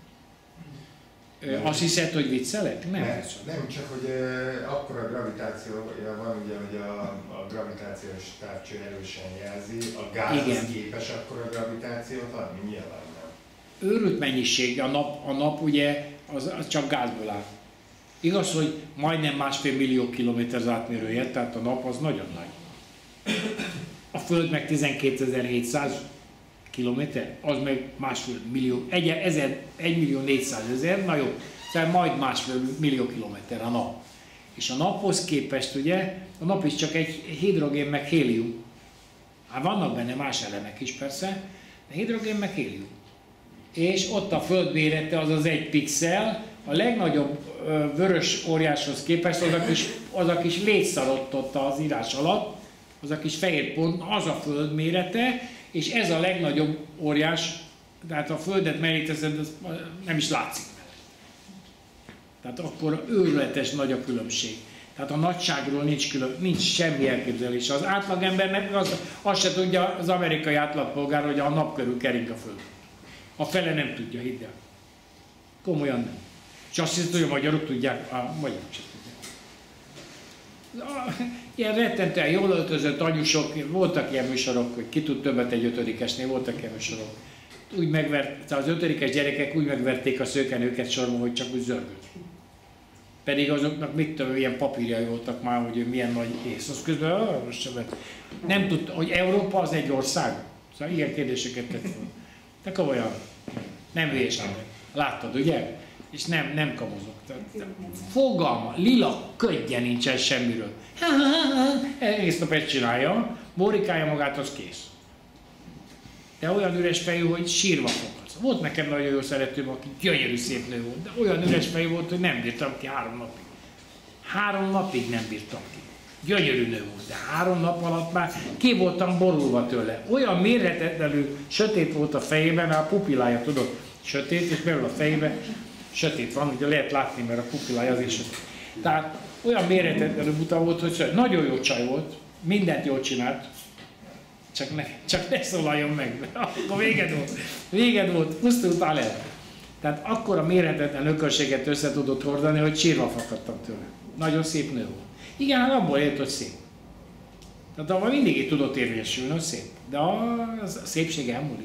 Nem. Azt hiszed, hogy viccelek? Nem. Nem, nem csak, hogy uh, akkora gravitációja van, ugye, hogy a, a gravitációs távcső erősen jelzi, a gáz igen. képes akkora gravitációt adni? Nyilván nem. Őrült mennyiség, a nap, a nap ugye az, az csak gázból áll. Igaz, hogy majdnem másfél millió kilométer az átmérője, tehát a nap az nagyon nagy. A Föld meg tizenkétezer-hétszáz kilométer, az meg másfél millió, egy, ezer, egy millió négyszázezer, na jó, tehát majd másfél millió kilométer a nap. És a naphoz képest ugye, a nap is csak egy hidrogén meg hélium. Hát vannak benne más elemek is persze, de hidrogén meg hélium. És ott a Föld mérete az az egy pixel, a legnagyobb ö, vörös óriáshoz képest az a kis, az a kis létszarott ott az írás alatt, az a kis fehér pont, az a Föld mérete, és ez a legnagyobb óriás, tehát a Földet mellé teszed, az nem is látszik. Tehát akkor őrületes nagy a különbség. Tehát a nagyságról nincs, külön, nincs semmi elképzelés. Az átlagembernek az, azt se tudja az amerikai átlagpolgár, hogy a nap körül kering a Föld. A fele nem tudja, hidd el. Komolyan nem. És azt hiszem, hogy a magyarok tudják, a magyarok sem tudják. Ilyen rettentően jól öltözött anyusok, voltak ilyen műsorok, hogy ki tud többet egy ötödikesnél, voltak ilyen műsorok. Úgy megvert, az ötödikes gyerekek úgy megverték a szőkenőket sorban, hogy csak úgy zörgött. Pedig azoknak mit tudom, ilyen papírjai voltak már, hogy milyen nagy ész. Az közben ah, most sem nem tudta, hogy Európa az egy ország. Szóval ilyen kérdéseket tett fel. De komolyan, nem hülyeség. Láttad, ugye? És nem, nem kamozok. Fogalma, lila ködje nincsen semmiről. Egész nap ezt csinálja, borikálja magát, az kész. De olyan üres fejű, hogy sírva foghatsz. Volt nekem nagyon jó szeretőm, aki gyönyörű szép nő volt, de olyan üres fejű volt, hogy nem bírtam ki három napig. Három napig nem bírtam ki. Gyönyörű nő volt, de három nap alatt már ki voltam borulva tőle. Olyan mérhetetlenül sötét volt a fejében, a pupillája, tudod, sötét, és belül a fejében sötét van, ugye lehet látni, mert a pupillája az is sötét. Tehát olyan mérhetetlenül buta volt, hogy nagyon jó csaj volt, mindent jól csinált, csak ne, csak ne szólaljon meg, akkor véged volt, véged volt, pusztultál el. Tehát akkor a mérhetetlen ökörséget össze tudott hordani, hogy sírva fakadtam tőle. Nagyon szép nő volt. Igen, hát abból élt, hogy szép. Tehát abban mindig így tudott érvényesülni, hogy szép. De a szépség elmúlik.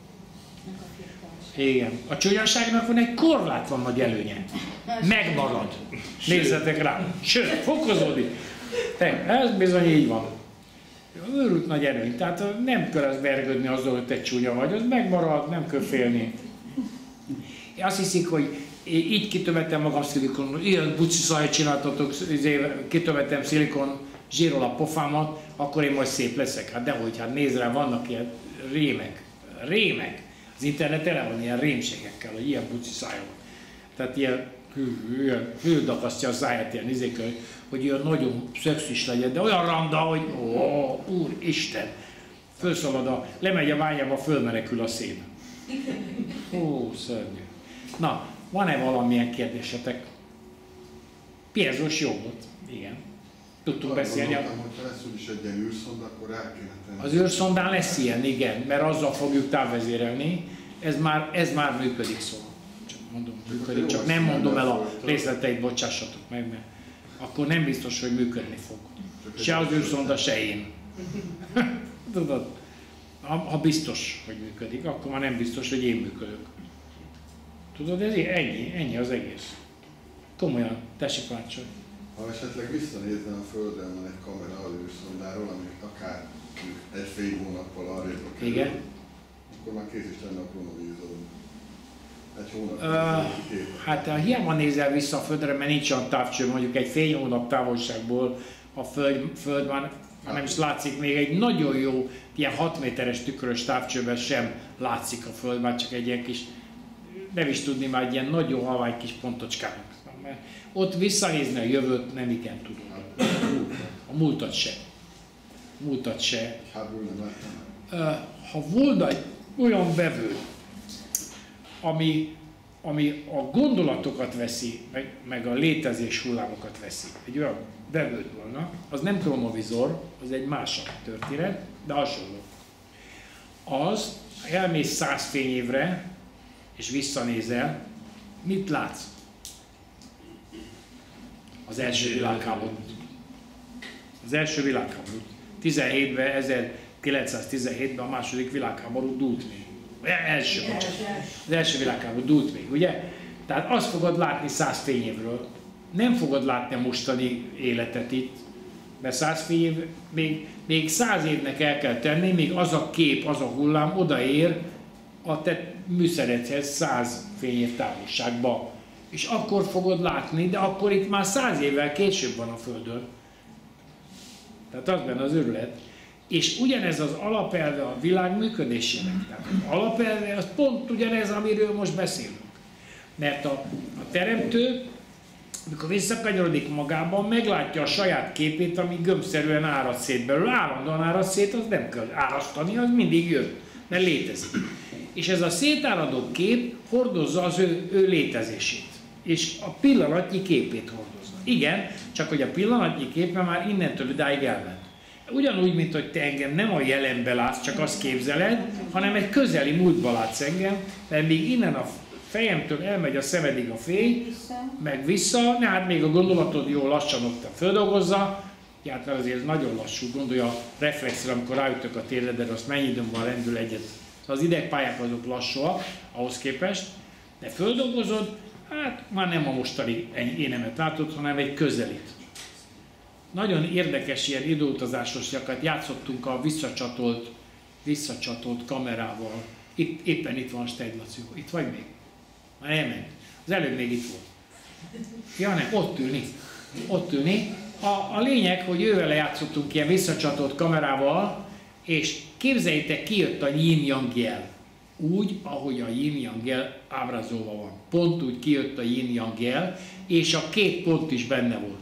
Igen. A csúnyaságnak van egy korlátlan nagy előnye. Megmarad. Nézzetek rá. Sőt, fokozódik. Te, ez bizony így van. Őrült nagy előny. Tehát nem kell az vergődni azzal, hogy te csúnya vagy. Az megmarad, nem kell félni. Azt hiszik, hogy így kitömetem magam szilikon, ilyen buci szajt csináltatok, kitömetem szilikon zsírról a pofámat, akkor én majd szép leszek. Hát dehogy, hát nézd rá, vannak ilyen rémek. Rémek. Az internet tele van ilyen rémségekkel, hogy ilyen buci szájon. Tehát ilyen fődakasztja a száját ilyen izékkel, hogy olyan nagyon szexis legyen, de olyan randa, hogy ó, úristen, fölszalad a, lemegy a bányába, fölmenekül a szén. Ó, szörnyű. Na, van-e valamilyen kérdésetek? Piezos jó volt, igen. Tudtunk beszélni. Gondoltam, hogyha lesz úgyis egy ilyen űrszonda, akkor rá kéne tenni. Az űrszondán lesz ilyen, igen, mert azzal fogjuk távvezérelni. Ez már, ez már működik, szóval. Csak mondom, működik, csak nem mondom el a részleteit, bocsássatok meg, mert akkor nem biztos, hogy működni fog. Se az űrszonda, se én. Tudod? Ha, ha biztos, hogy működik, akkor már nem biztos, hogy én működök. Tudod, ez ennyi, ennyi az egész. Komolyan, tessék parancsolj. Ha esetleg visszanézne a Földre, van egy kamera az űrszondáról, ami akár egy fél hónappal arrébb kerül, igen, akkor már kész is lenne a kronovízorom. Egy hónap. Uh, hát hiába nézel vissza a Földre, mert nincs olyan távcső, mondjuk egy fél hónap távolságból a Föld, föld van, ha nem is látszik, még egy nagyon jó, ilyen hat méteres tükrös távcsőben sem látszik a Föld, már csak egy ilyen kis, nem is tudni, már egy ilyen nagyon halvány kis pontocskának. Mert ott visszanézni a jövőt nem igen tudom. A múltat se. A múltat se. Ha volna egy olyan vevő, ami, ami a gondolatokat veszi, meg, meg a létezés hullámokat veszi, egy olyan vevőd volna, az nem kronovizor, az egy másabb történet, de hasonló. Az, elmész száz fényévre, és visszanézel, mit látsz? Az első világháborút. Az első világháborút. tizenhétben, ezerkilencszáztizenhétben a második világháború dúlt még. Első, az első világháború dúlt még, ugye? Tehát azt fogod látni száz fényévről. Nem fogod látni a mostani életet itt, mert száz fényév, még, még száz évnek el kell tenni, még az a kép, az a hullám odaér a te műszeredhez száz fényév távolságba. És akkor fogod látni, de akkor itt már száz évvel később van a Földön. Tehát az benne az őrület. És ugyanez az alapelve a világ működésének. Tehát az alapelve az pont ugyanez, amiről most beszélünk. Mert a, a teremtő, amikor visszakanyarodik magában, meglátja a saját képét, ami gömbszerűen árad szét belőle. Állandóan árad szét, az nem kell árasztani, az mindig jön, mert létezik. És ez a szétáradó kép hordozza az ő, ő létezését. És a pillanatnyi képét hordozza. Igen, csak hogy a pillanatnyi képe már innentől idáig elment. Ugyanúgy, mint hogy te engem nem a jelenbe látsz, csak azt képzeled, hanem egy közeli múltba látsz engem, mert még innen a fejemtől elmegy a szemedig a fény, meg vissza, ne, hát még a gondolatod jó lassan ott földolgozza, hát azért ez nagyon lassú, gondolja a reflexre, amikor ráütök a térdedre, azt mennyi időn van rendül egyet. Az idegpályák azok lassúak ahhoz képest, de földolgozod, hát már nem a mostani énemet látod, hanem egy közelit. Nagyon érdekes ilyen időutazásosakat játszottunk a visszacsatolt, visszacsatolt kamerával. Itt, éppen itt van Stegy Laci. Itt vagy még? Már elment. Az előbb még itt volt. Ja nem, ott ülni. Ott ülni. A, a lényeg, hogy ővele játszottunk ilyen visszacsatolt kamerával, és képzeljétek, kijött a yin-yang jel. Úgy, ahogy a yin-yang jel ábrázolva van. Pont úgy kijött a yin-yang jel, és a két pont is benne volt.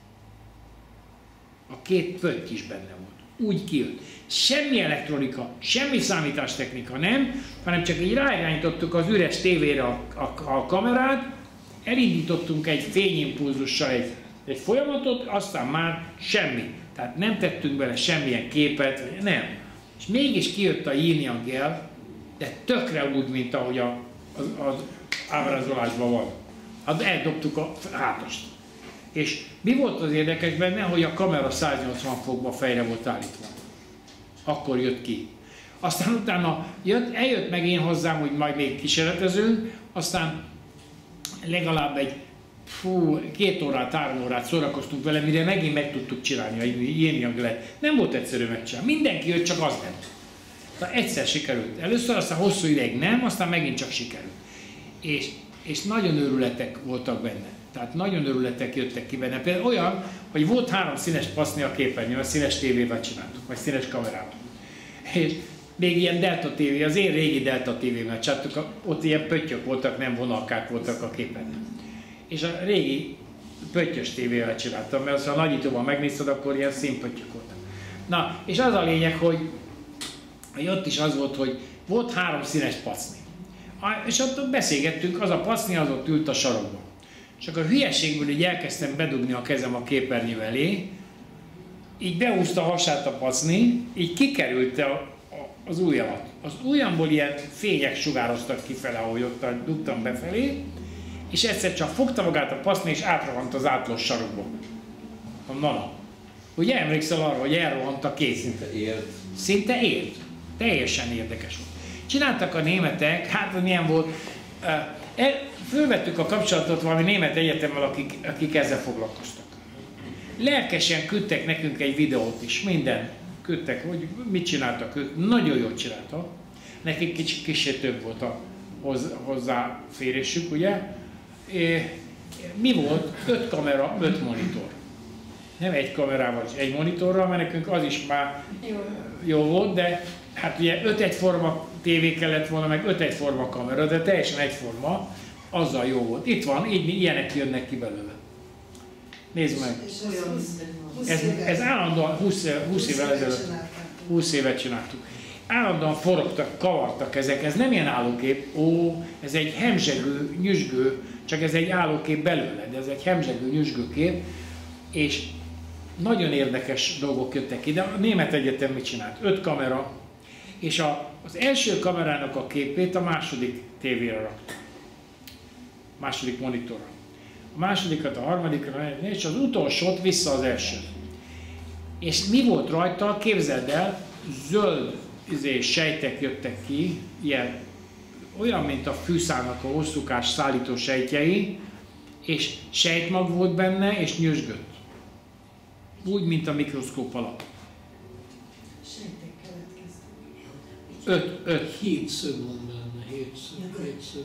A két pötty is benne volt. Úgy kijött. Semmi elektronika, semmi számítástechnika nem, hanem csak így ráirányítottuk az üres tévére a, a, a kamerát, elindítottunk egy fényimpulzussal egy, egy folyamatot, aztán már semmi. Tehát nem tettünk bele semmilyen képet, nem. És mégis kijött a yin-yang jel, de tökre úgy, mint ahogy a, az, az ábrázolásban van. Hát eldobtuk a hátast. És mi volt az érdekes benne, hogy a kamera száznyolcvan fokba fejre volt állítva. Akkor jött ki. Aztán utána jött, eljött meg én hozzám, hogy majd még kísérletezünk, aztán legalább egy fú, két órát, három órát szórakoztunk vele, mire megint meg tudtuk csinálni a yin-yang jelet. Nem volt egyszerű megcsinálni. Mindenki jött, csak az nem. Tehát egyszer sikerült. Először, aztán hosszú ideig nem, aztán megint csak sikerült. És, és nagyon őrületek voltak benne. Tehát nagyon örületek jöttek ki benne. Például olyan, hogy volt három színes passzni a képernyőn, a színes tévével csináltuk, vagy színes kamerával. És még ilyen Delta tévé, az én régi Delta tévével csináltuk, ott ilyen pöttyök voltak, nem vonalkák voltak a képernyőn. és a régi pöttyös tévével csináltam, mert ha a nagyítóban megnézted, akkor ilyen színpöttyök voltak. Na, és az a lényeg, hogy, hogy ott is az volt, hogy volt három színes pacni. És ott beszélgettünk, az a pacni az ott ült a sarokban. Csak a hülyeségből így elkezdtem bedugni a kezem a képernyő elé, így beúszta a hasát a pacni, így kikerülte a, a, az ujjamat. Az ujjamból ilyen fények sugároztak kifele, ahogy ott dugtam befelé, és egyszer csak fogta magát a pacni, és átrohant az átlos sarokba. A nana. Ugye emlékszel arra, hogy elrohant a kéz? Szinte élt. Szinte élt. Teljesen érdekes volt. Csináltak a németek, hát milyen volt, fölvettük a kapcsolatot valami német egyetemmel, akik, akik ezzel foglalkoztak. Lelkesen küldtek nekünk egy videót is, minden küldtek, hogy mit csináltak ők, nagyon jól csináltak. Nekik kicsit kicsit több volt a hozzáférésük, ugye? Mi volt? Öt kamera, öt monitor. Nem egy kamerával, és egy monitorral, mert nekünk az is már jó, jó volt, de hát ugye öt egyforma tévé kellett volna, meg öt egyforma kamera, de teljesen egyforma, azzal jó volt. Itt van, így ilyenek jönnek ki belőle. Nézd meg! Ez, ez állandóan húsz, húsz évvel ezelőtt, húsz évet csináltuk. Állandóan forogtak, kavartak ezek, ez nem ilyen állókép, ó, ez egy hemzsegő, nyüzsgő, csak ez egy állókép belőle, de ez egy hemzsegő, nyüzsgő kép, és nagyon érdekes dolgok jöttek ki, de a német egyetem mit csinált? Öt kamera, és a, az első kamerának a képét a második tévére rakta. Második monitorra. A másodikat a harmadikra, és az utolsót vissza az első. És mi volt rajta? Képzeld el, zöld izé, sejtek jöttek ki, ilyen, olyan, mint a fűszálnak a hosszúkás szállító sejtjei, és sejtmag volt benne, és nyüzsgött. Úgy, mint a mikroszkóp alatt. Sejtek keletkeztek. Öt, öt. Hét szög van benne, hét szög, hét szög.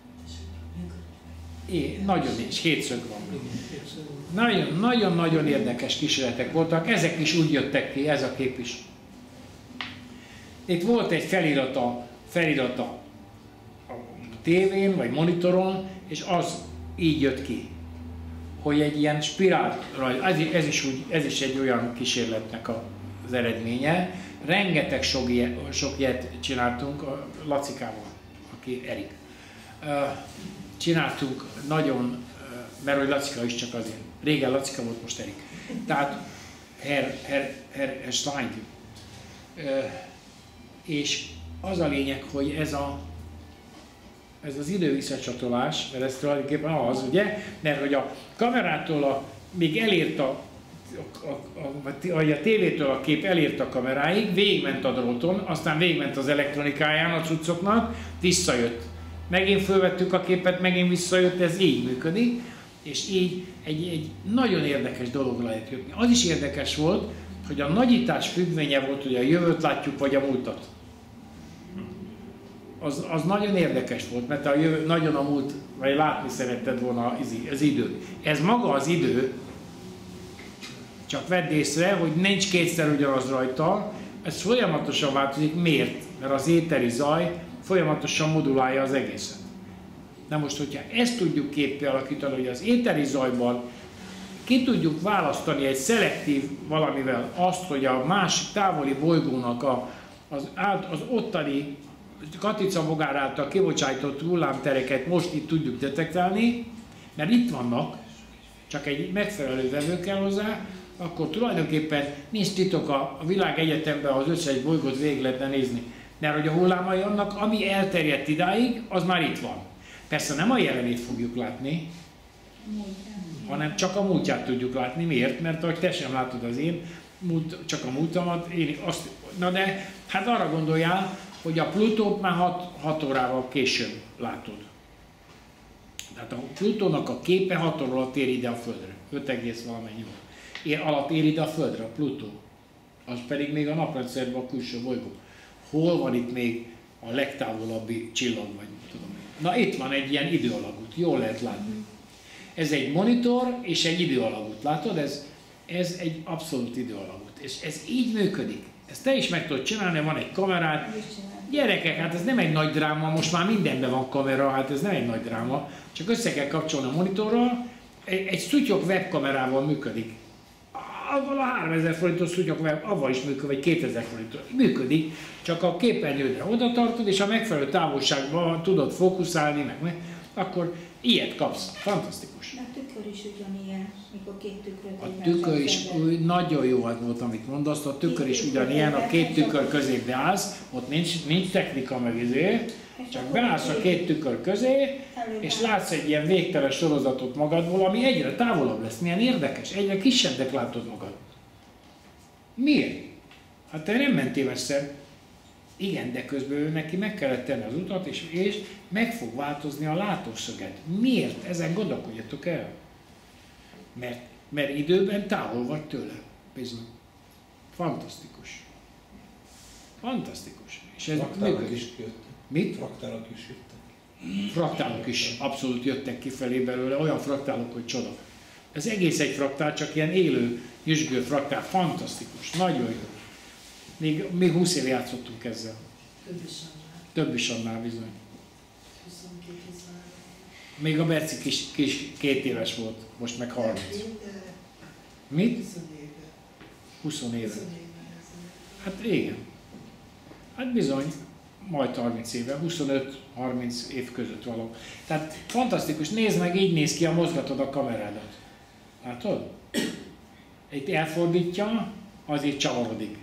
É, nagyon is, hétszög van. Igen, hét szög van. Nagyon, nagyon-nagyon érdekes kísérletek voltak, ezek is úgy jöttek ki, ez a kép is. Itt volt egy felirata, felirata a tévén, vagy monitoron, és az így jött ki, hogy egy ilyen spirál, ez, ez, is úgy, ez is egy olyan kísérletnek az eredménye. Rengeteg sok ilyet, sok ilyet csináltunk a Lacikával, aki Erik. Csináltunk nagyon, mert hogy Lacika is csak azért. Régen Lacika volt, most Erik. Tehát Herr, Herr, Herr, Herr Stein. És az a lényeg, hogy ez, a, ez az idő-visszacsatolás, mert ez tulajdonképpen az, ugye? Mert hogy a kamerától, a, még elért a, a, a, a, a tévétől a kép elért a kameráig, végigment a dróton, aztán végigment az elektronikáján a cuccoknak, visszajött. Megint fölvettük a képet, megint visszajött, ez így működik, és így egy, egy nagyon érdekes dolog lehet jutni. Az is érdekes volt, hogy a nagyítás függvénye volt, hogy a jövőt látjuk, vagy a múltat. Az, az nagyon érdekes volt, mert a jövő, nagyon a múlt, vagy látni szeretted volna az, az idő. Ez maga az idő, csak vedd észre, hogy nincs kétszer ugyanaz rajta, ez folyamatosan változik. Miért? Mert az éteri zaj folyamatosan modulálja az egészet. Na most, hogyha ezt tudjuk képpé alakítani, hogy az éteri zajban ki tudjuk választani egy szelektív valamivel azt, hogy a másik távoli bolygónak a, az, az ottani katicabogár által kibocsájtott hullámtereket most itt tudjuk detektálni, mert itt vannak, csak egy megfelelő vevő kell hozzá, akkor tulajdonképpen nincs titok a világ egyetemben, az összes bolygót végig lehetne nézni. Mert hogy a hullámai annak, ami elterjedt idáig, az már itt van. Persze nem a jelenét fogjuk látni, hanem csak a múltját tudjuk látni. Miért? Mert ahogy te sem látod az én, múlt, csak a múltamat, én azt, na de hát arra gondoljál, hogy a Plutót már hat órával később látod. Tehát a Plutónak a képe hat óra alatt ér ide a Földre. öt egész valamennyi ér, alatt ér ide a Földre, a Plutó. Az pedig még a naprendszerben a külső bolygó. Hol van itt még a legtávolabbi csillag, vagy tudom én. Na itt van egy ilyen időalagút, jól lehet látni. Ez egy monitor és egy időalagút, látod? Ez, ez egy abszolút időalagút. És ez így működik. Ezt te is meg tudod csinálni, van egy kamerád. Gyerekek, hát ez nem egy nagy dráma, most már mindenben van kamera, hát ez nem egy nagy dráma. Csak össze kell kapcsolni a monitorral, egy, egy szutyok webkamerával működik. Avval a háromezer forintos szutyok web, avval is működik, vagy kétezer forintos működik, csak a képernyődre oda tartod, és a megfelelő távolságban tudod fókuszálni, meg, meg akkor ilyet kapsz. Fantasztikus. De a tükör is ugyanilyen, mikor két tükröt A egymásra tükör is szeded. úgy, nagyon jó volt, amit mondasz, a tükör is ugyanilyen, a két tükör közé beállsz, ott nincs, nincs technika meg izé, csak beállsz a két tükör közé, és látsz egy ilyen végtelen sorozatot magadból, ami egyre távolabb lesz. Milyen érdekes, egyre kisebbnek látod magad. Miért? Hát te nem mentél messze. Igen, de közben ő neki meg kellett tenni az utat, és, és meg fog változni a látószöget. Miért? Ezen gondolkodjatok el. Mert, mert időben távol vagy tőle. Bizony. Fantasztikus. Fantasztikus. És ez Fraktálok működik. is jöttek. Mit? Fraktálok is jöttek. Fraktálok is abszolút jöttek kifelé belőle, olyan fraktálok, hogy csoda. Ez egész egy fraktál, csak ilyen élő, nyüzsgő fraktál, fantasztikus, nagyon jó. Még, még húsz év játszottunk ezzel. Több is annál. Több is annál bizony. huszonkettő huszonhárom. Még a Berci kis, kis két éves volt, most meg harminc. Én, de Mit? húsz éve. húsz éve. húsz éve ezelőtt. Hát igen. Hát bizony, majd harminc éve, huszonöt-harminc év között való. Tehát fantasztikus, nézd meg, így néz ki, ha mozgatod a kamerádat. Látod? Itt elfordítja, azért csavarodik.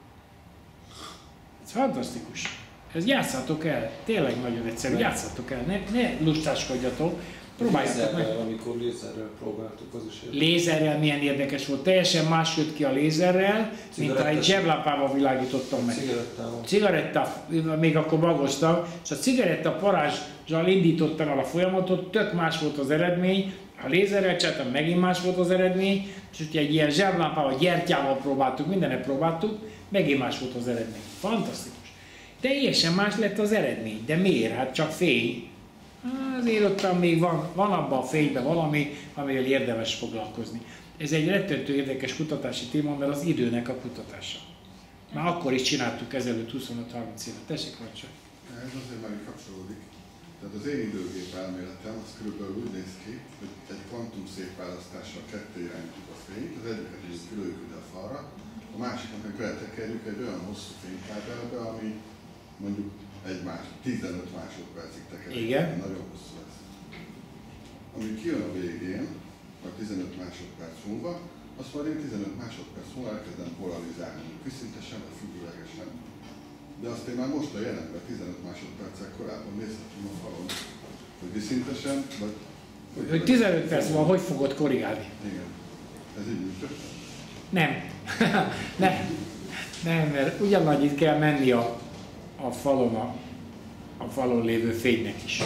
Ez fantasztikus. Ez játszátok el, tényleg nagyon egyszerű, játszátok el, ne, ne lustáskodjatok, próbáljátok meg. Lézerrel, amikor lézerrel próbáltuk, az is érdekes. Lézerrel milyen érdekes volt, teljesen más jött ki a lézerrel, mint ha egy zseblámpával világítottam meg. Cigarettával. Cigaretta, még akkor magoztam, és a cigaretta parázsal indítottam el a folyamatot, tök más volt az eredmény, a lézerrel csináltam, megint más volt az eredmény, és hogyha egy ilyen zseblámpával, gyertyával próbáltuk, mindenet próbáltuk, megint más volt az eredmény. Fantasztikus. Teljesen más lett az eredmény, de miért? Hát csak fény. Azért ottan még van, van abban a fényben valami, amivel érdemes foglalkozni. Ez egy rettentő érdekes kutatási téma, mert az időnek a kutatása. Már akkor is csináltuk ezelőtt huszonöt-harminc éve. Tessék, Racsa. Ez azért már így kapcsolódik. Tehát az én időgép elméletem az körülbelül úgy néz ki, hogy egy kvantum szétválasztással ketté irányítjuk a fényt, az egyiket így kilőjük ide a falra, a másikat meg beletekerjük egy olyan hosszú fénykábelbe, ami mondjuk egy más, tizenöt másodpercig tekerik. Igen. Nagyon hosszú lesz. Ami kijön a végén, vagy tizenöt másodperc múlva, azt majd én tizenöt másodperc múlva elkezdem polarizálni, viszintesen vagy függőlegesen. De azt én már most a jelenben tizenöt másodperccel korábban nézhetem a falon, hogy viszintesen, vagy... Hogy tizenöt perc van, hogy fogod korrigálni? Igen. Ez így működik? Nem. Nem. Nem, mert ugyanannyit kell menni a, a falon, a, a falon lévő fénynek is.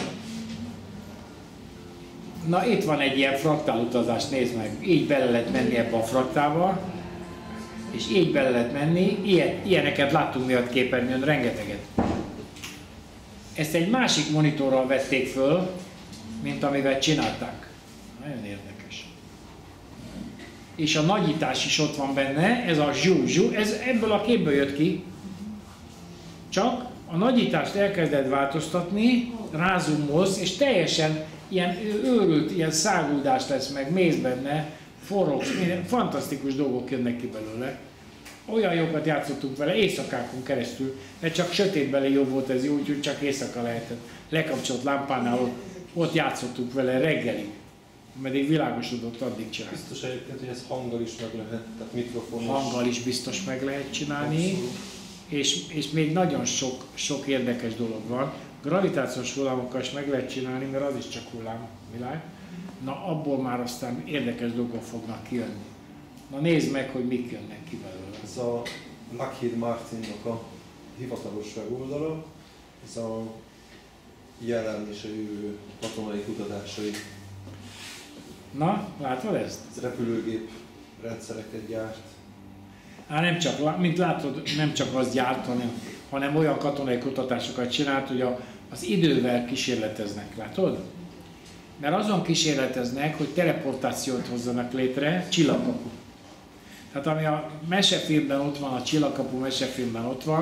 Na itt van egy ilyen fraktál utazás, nézd meg. Így bele lehet menni ebbe a fraktálba, és így bele lehet menni. Ilyen, ilyeneket láttunk mi a képernyőn, rengeteget. Ezt egy másik monitorral vették föl, mint amivel csinálták. Nagyon érdekes. És a nagyítás is ott van benne, ez a zsú-zsú, ez ebből a képből jött ki. Csak a nagyítást elkezded változtatni, rázumolsz, és teljesen ilyen őrült, ilyen száguldás lesz meg, mész benne, forogsz, minden, fantasztikus dolgok jönnek ki belőle. Olyan jókat játszottunk vele éjszakákon keresztül, mert csak sötétbeli jobb volt ez jó, úgyhogy csak éjszaka lehetett. Lekapcsolt lámpánál ott, ott játszottunk vele reggelig. Meddig világosodott, addig csinálni. Biztos egyébként, hogy ez hanggal is meg lehet, tehát mikrofonos. Hanggal is biztos meg lehet csinálni, és, és még nagyon sok, sok érdekes dolog van. Gravitációs hullámokkal is meg lehet csinálni, mert az is csak hullámvilág. Na abból már aztán érdekes dolgok fognak kijönni. Na nézd meg, hogy mik jönnek ki belőle. Ez a Lockheed Martinnak a hivatalos weboldala, ez a jelen és a jövő katonai kutatásai. Na, látod ezt? Ez repülőgép rendszereket gyárt. Á, nem csak, mint látod, nem csak azt gyárt, hanem, hanem olyan katonai kutatásokat csinált, hogy a, az idővel kísérleteznek, látod? Mert azon kísérleteznek, hogy teleportációt hozzanak létre, csillagkapu. Tehát ami a mesefilmben ott van, a csillagkapu mesefilmben ott van,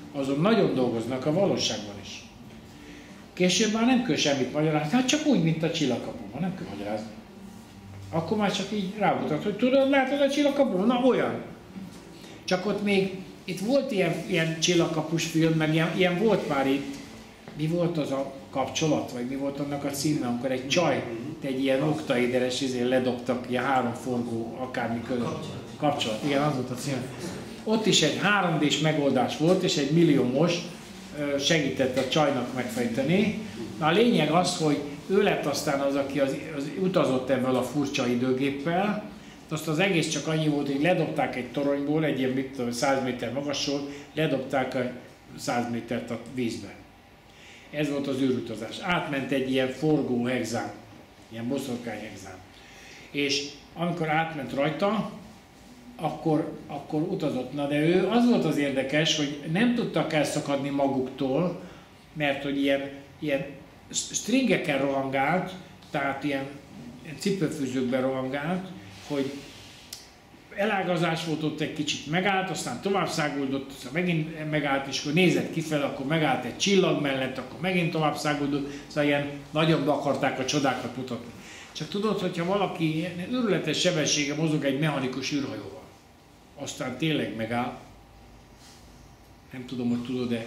azon nagyon dolgoznak a valóságban is. Később már nem kell semmit magyarázni, hát csak úgy, mint a csillagkapuban, nem kell magyarázni. Akkor már csak így rámutat, hogy tudod, látod a csillagkapuban? Na olyan. Csak ott még, itt volt ilyen, ilyen csillagkapus film, meg ilyen, ilyen volt már itt. Mi volt az a kapcsolat, vagy mi volt annak a címe, amikor egy csaj, egy ilyen oktaideres izén ledobtak, ilyen három forgó, akármi között. Kapcsolat, igen, az volt a címe. Ott is egy három dés megoldás volt, és egy milliómos segített a csajnak megfejteni. Na, a lényeg az, hogy ő lett aztán az, aki az, az utazott ebből a furcsa időgéppel. Azt az egész csak annyi volt, hogy ledobták egy toronyból, egy ilyen mit tudom, száz méter magasról, ledobták a száz métert a vízbe. Ez volt az űrutazás. Átment egy ilyen forgó hegzám, ilyen boszorkány hegzám. És amikor átment rajta, akkor, akkor utazott. Na de ő, az volt az érdekes, hogy nem tudtak elszakadni maguktól, mert hogy ilyen, ilyen stringeken rohangált, tehát ilyen, ilyen cipőfűzőkben rohangált, hogy elágazás volt ott egy kicsit, megállt, aztán tovább száguldott, aztán megint megállt, és akkor nézett kifelé, akkor megállt egy csillag mellett, akkor megint tovább száguldott, szóval ilyen nagyobb akarták a csodákat mutatni. Csak tudod, hogyha valaki őrületes sebessége mozog egy mechanikus űrhajóval, aztán tényleg megáll, nem tudom, hogy tudod-e,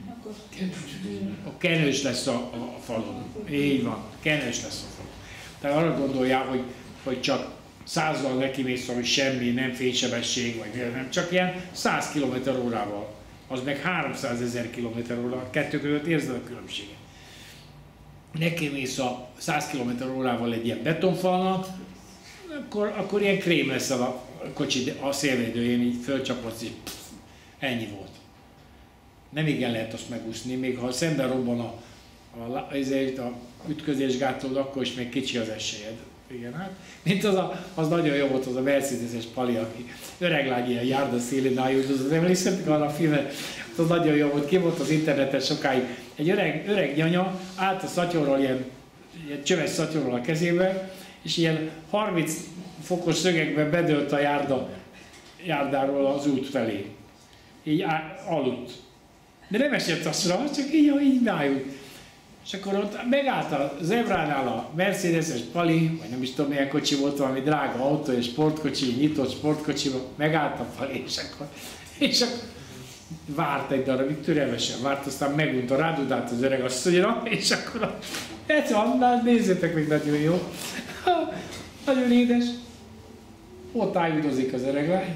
a kenős lesz a, a falon. Így van, kenős lesz a falon. Tehát arra gondoljál, hogy, hogy csak százzal nekimész, ami semmi, nem fénysebesség, vagy nem, csak ilyen száz kilométer órával. Az meg háromszázezer kilométer órával, kettő között érzed a különbséget. Nekimész a száz kilométer órával egy ilyen betonfalnak, akkor, akkor ilyen krém lesz a kocsi a szélvédőjén, így fölcsapodsz, és pff, ennyi volt. Nem igen lehet azt megúszni, még ha szemben robban a, a, a, a ütközésgátlód, akkor is még kicsi az esélyed. Igen, hát, mint az, a, az nagyon jó volt az a Mercedes-es Pali, aki öreg lány ilyen járda szélén ájúdozott, emlékszettek arra a filmet, az nagyon jó volt, ki volt az interneten sokáig. Egy öreg, öreg nyanya állt a szatyorral, ilyen, ilyen csöves szatyorral a kezébe, és ilyen harminc fokos szögekben bedőlt a járda, járdáról az út felé. Így á, aludt. De nem esett azra, csak így, így nájult. És akkor ott megállt a zebránál a Mercedes-es Pali, vagy nem is tudom milyen kocsi volt, valami drága autó, és sportkocsi, nyitott sportkocsiba, megállt a Pali, és akkor, és akkor várt egy darabig, türelmesen várt, aztán megunta, rádudált az öreg asszonyra, és akkor ez van, nézzétek meg, nagyon jó. Nagyon édes. Ott ájúdozik az öreg lány.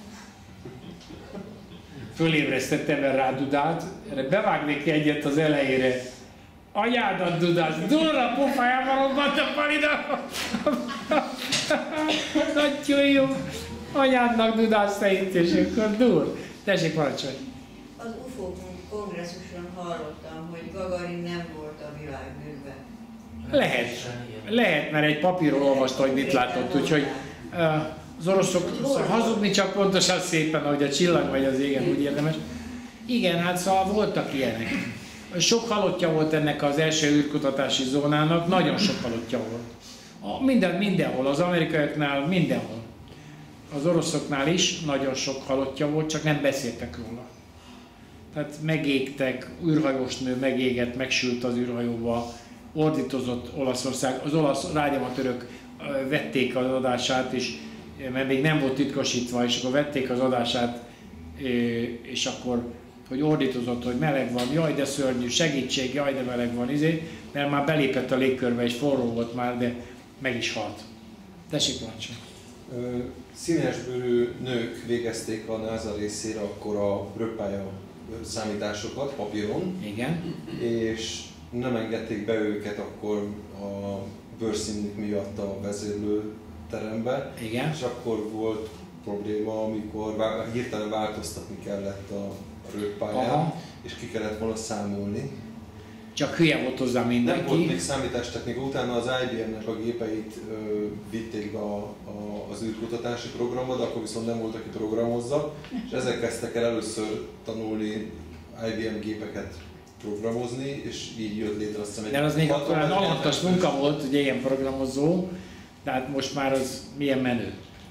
Fölébresztettem, mert rádudált, erre bevágnék egyet az elejére. Anyádat dudás, durra pofájában robbant a Palida! Nagyon jó! Anyádnak dudás szerint, és akkor dur. Tessék, parancsolj! Az u f o kongresszuson hallottam, hogy Gagarin nem volt a világűrben. Lehet. Lehet, mert egy papíron olvasta, hogy mit látott, úgyhogy az oroszok hazudni csak pontosan szépen, ahogy a csillag vagy az égen, úgy érdemes. Igen, hát szóval voltak ilyenek. Sok halottja volt ennek az első űrkutatási zónának, nagyon sok halottja volt. A, minden, mindenhol, az amerikaiaknál mindenhol. Az oroszoknál is nagyon sok halottja volt, csak nem beszéltek róla. Tehát megégtek, űrhajósnő megégett, megsült az űrhajóba, ordítozott Olaszország, az olasz rádióamatőrök vették az adását, és, mert még nem volt titkosítva, és akkor vették az adását, és akkor hogy ordítozott, hogy meleg van, jaj de szörnyű, segítség, jaj de meleg van, izé, mert már belépett a légkörbe és forró volt már, de meg is halt. Tessék, parancsolj! Színesbőrű nők végezték a NASA részére akkor a röppálya számításokat papíron. Igen. És nem engedték be őket akkor a bőrszínük miatt a vezérlőterembe. Igen. És akkor volt probléma, amikor hirtelen változtatni kellett a röppályán, és ki kellett volna számolni. Csak hülye volt hozzá mindenki. Nem volt még számítástechnika, utána az I B M-nek a gépeit ö, vitték be a, a, az űrkutatási programba, de akkor viszont nem volt, aki programozza, és ezek kezdtek el először tanulni I B M gépeket programozni, és így jött létre azt hiszem egy... De az még akkor alantas munka volt, ugye ilyen programozó, de hát most már az milyen menő.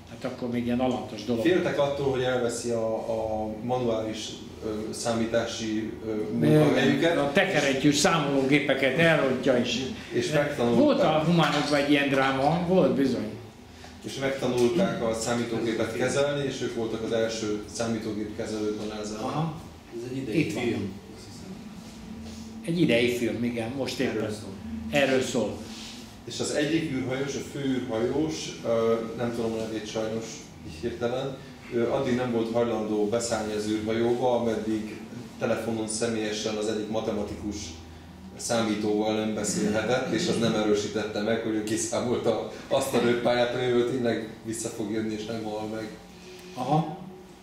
Hát akkor még ilyen alantos dolog. Féltek attól, hogy elveszi a, a manuális ö, számítási ö, munkahelyüket. A tekerettyű számológépeket elrontja is. És megtanulták. Volt a humánokban egy ilyen dráma, volt bizony. És megtanulták a számítógépet kezelni, és ők voltak az első számítógép kezelők a názán. Aha. Ez egy idei Itt van. film. Azt hiszem. Egy idei film, igen, most éppen. Erről szól. Erről szól. És az egyik űrhajós, a fő űrhajós, nem tudom a nevét sajnos így hirtelen, ő addig nem volt hajlandó beszállni az űrhajóba, ameddig telefonon személyesen az egyik matematikus számítóval nem beszélhetett, és az nem erősítette meg, hogy ő kiszámolta azt a röppályát, amiből tényleg vissza fog jönni és nem hal meg. Aha.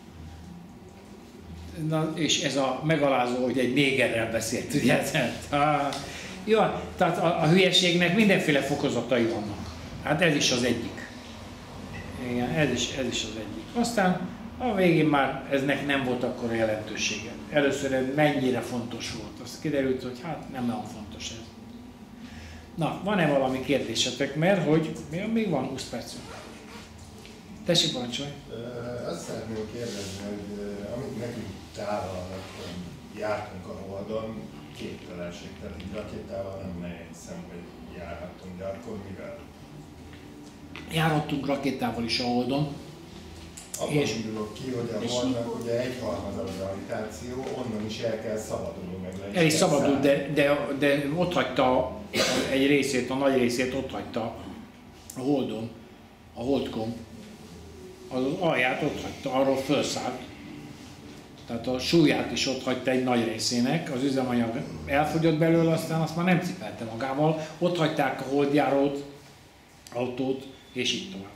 Na, és ez a megalázó, hogy egy négerrel beszélt, ugye? Tehát, jó, tehát a, a hülyeségnek mindenféle fokozatai vannak. Hát ez is az egyik. Igen, ez is, ez is az egyik. Aztán a végén már eznek nem volt akkor jelentősége. Először ez mennyire fontos volt. Azt kiderült, hogy hát nem olyan fontos ez. Na, van-e valami kérdésetek, mert hogy még van húsz percünk. Tessék, parancsolj! Azt szeretném kérdezni, hogy amit nekünk tálalnak, jártunk a Holdon, képtelenség, tehát így rakétával nem nehézszem, hogy járhattunk, de akkor mivel? Járhattunk rakétával is a Holdon. Abban És- indulok ki, hogy a Holdnak ugye egyharmada a gravitáció, onnan is el kell szabadulni meg. le El is kell szabadult, szállni. de, de, de ott hagyta egy részét, a nagy részét ott hagyta a Holdon, a Holdcom. Az alját ott hagyta, arról felszállt. Tehát a súlyát is ott hagyta egy nagy részének, az üzemanyag elfogyott belőle, aztán azt már nem cipelte magával. Ott hagyták a holdjárót, autót, és így tovább.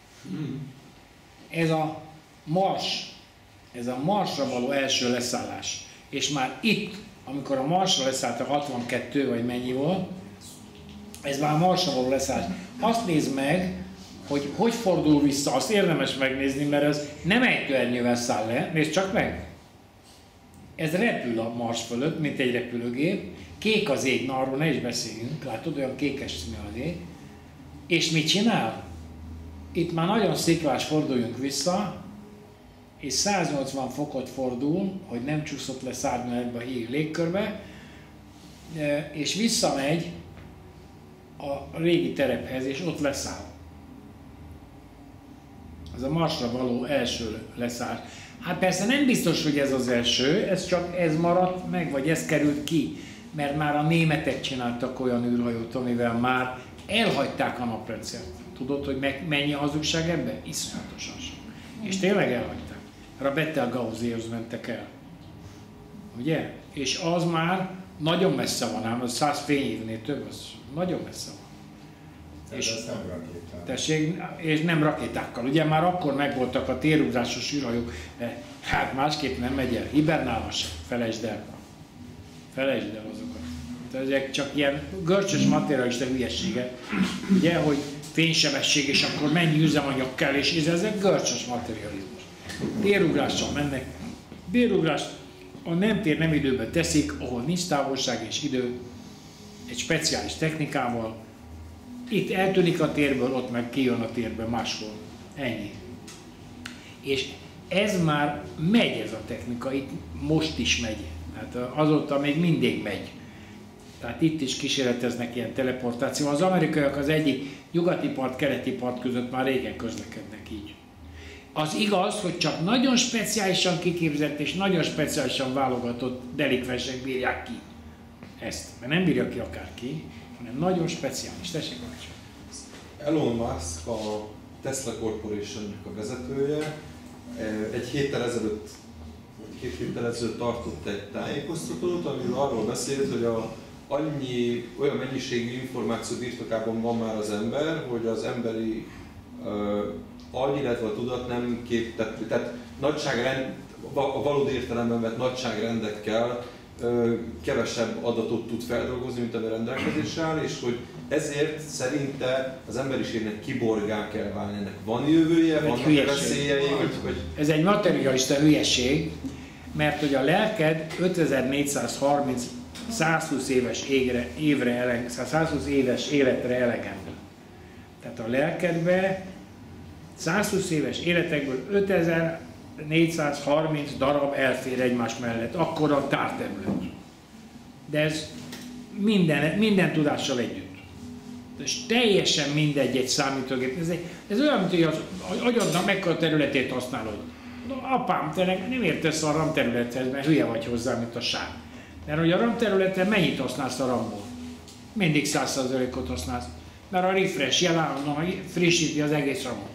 Ez a Mars, ez a Marsra való első leszállás. És már itt, amikor a Marsra leszállt a hatvankettő, vagy mennyi volt, ez már a Marsra való leszállás. Azt nézd meg, hogy hogy fordul vissza, azt érdemes megnézni, mert ez nem ejtőernyővel száll le, nézd csak meg! Ez repül a Mars fölött, mint egy repülőgép, kék az ég, na arról ne is beszéljünk, látod, olyan kékes színű az ég. És mit csinál? Itt már nagyon sziklás, forduljunk vissza, és száznyolcvan fokot fordul, hogy nem csúszott le szárnya ebbe a híg légkörbe, és visszamegy a régi terephez, és ott leszáll. Ez a Marsra való első leszállás. Hát persze nem biztos, hogy ez az első, ez csak ez maradt meg, vagy ez került ki, mert már a németek csináltak olyan űrhajót, amivel már elhagyták a naprendszert. Tudod, hogy meg, mennyi hazugság ebbe? Iszonyatosan sok. És tényleg elhagyták. A Bettelgauséhoz mentek el. Ugye? És az már nagyon messze van, ám az száz fényévnél több, az nagyon messze van. Tehát És- ez nem rakétával. Tessék, és nem rakétákkal. Ugye már akkor megvoltak a térugrásos űrhajók, de hát másképp nem megy el. Hibernálva sem. Felejtsd el. Felejtsd el azokat. Tehát ezek csak ilyen görcsös materialista hülyesége. Ugye, hogy fénysebesség, és akkor mennyi üzemanyag kell, és ezek görcsös materializmus. Térugrással mennek. Térugrást a nem tér nem időben teszik, ahol nincs távolság és idő, egy speciális technikával. Itt eltűnik a térből, ott meg kijön a térbe máshol. Ennyi. És ez már megy ez a technika, itt most is megy. Hát azóta még mindig megy. Tehát itt is kísérleteznek ilyen teleportáció. Az amerikaiak az egyik nyugati part, keleti part között már régen közlekednek így. Az igaz, hogy csak nagyon speciálisan kiképzett és nagyon speciálisan válogatott delikvensek bírják ki ezt. Mert nem bírja ki akárki, hanem nagyon speciális. Tessék, parancsolj. Elon Musk, a Tesla Corporation-nek a vezetője, egy héttel ezelőtt, vagy két héttel ezelőtt tartott egy tájékoztatót, amiről arról beszélt, hogy a, annyi, olyan mennyiségű információ birtokában van már az ember, hogy az emberi uh, agy, illetve a tudat nem kép, tehát, tehát nagyságrend, a valódi értelemben vett nagyságrendekkel uh, kevesebb adatot tud feldolgozni, mint ami rendelkezésre áll, és hogy ezért szerinte az emberiségnek kiborgá kell válni. Ennek van jövője, vannak hülyeség. veszélyei, hogy, hogy Ez egy materialista hülyeség, mert hogy a lelked ötezer-négyszázharminc százhúsz éves égre, évre eleg, százhúsz éves életre elegendő. Tehát a lelkedbe százhúsz éves életekből ötezer-négyszázharminc darab elfér egymás mellett, akkor a tárterület. De ez minden, minden tudással együtt. És teljesen mindegy egy számítógép. Ez, egy, ez olyan, mint hogy az agyadnak mekkora területét használod. No, apám, te nem értesz a RAM területhez, mert hülye vagy hozzá, mint a sár. Mert hogy a RAM területen mennyit használsz a RAM-ból? Mindig száz százalékot használsz. Mert a refresh jel állandóan frissíti az egész RAM-ot.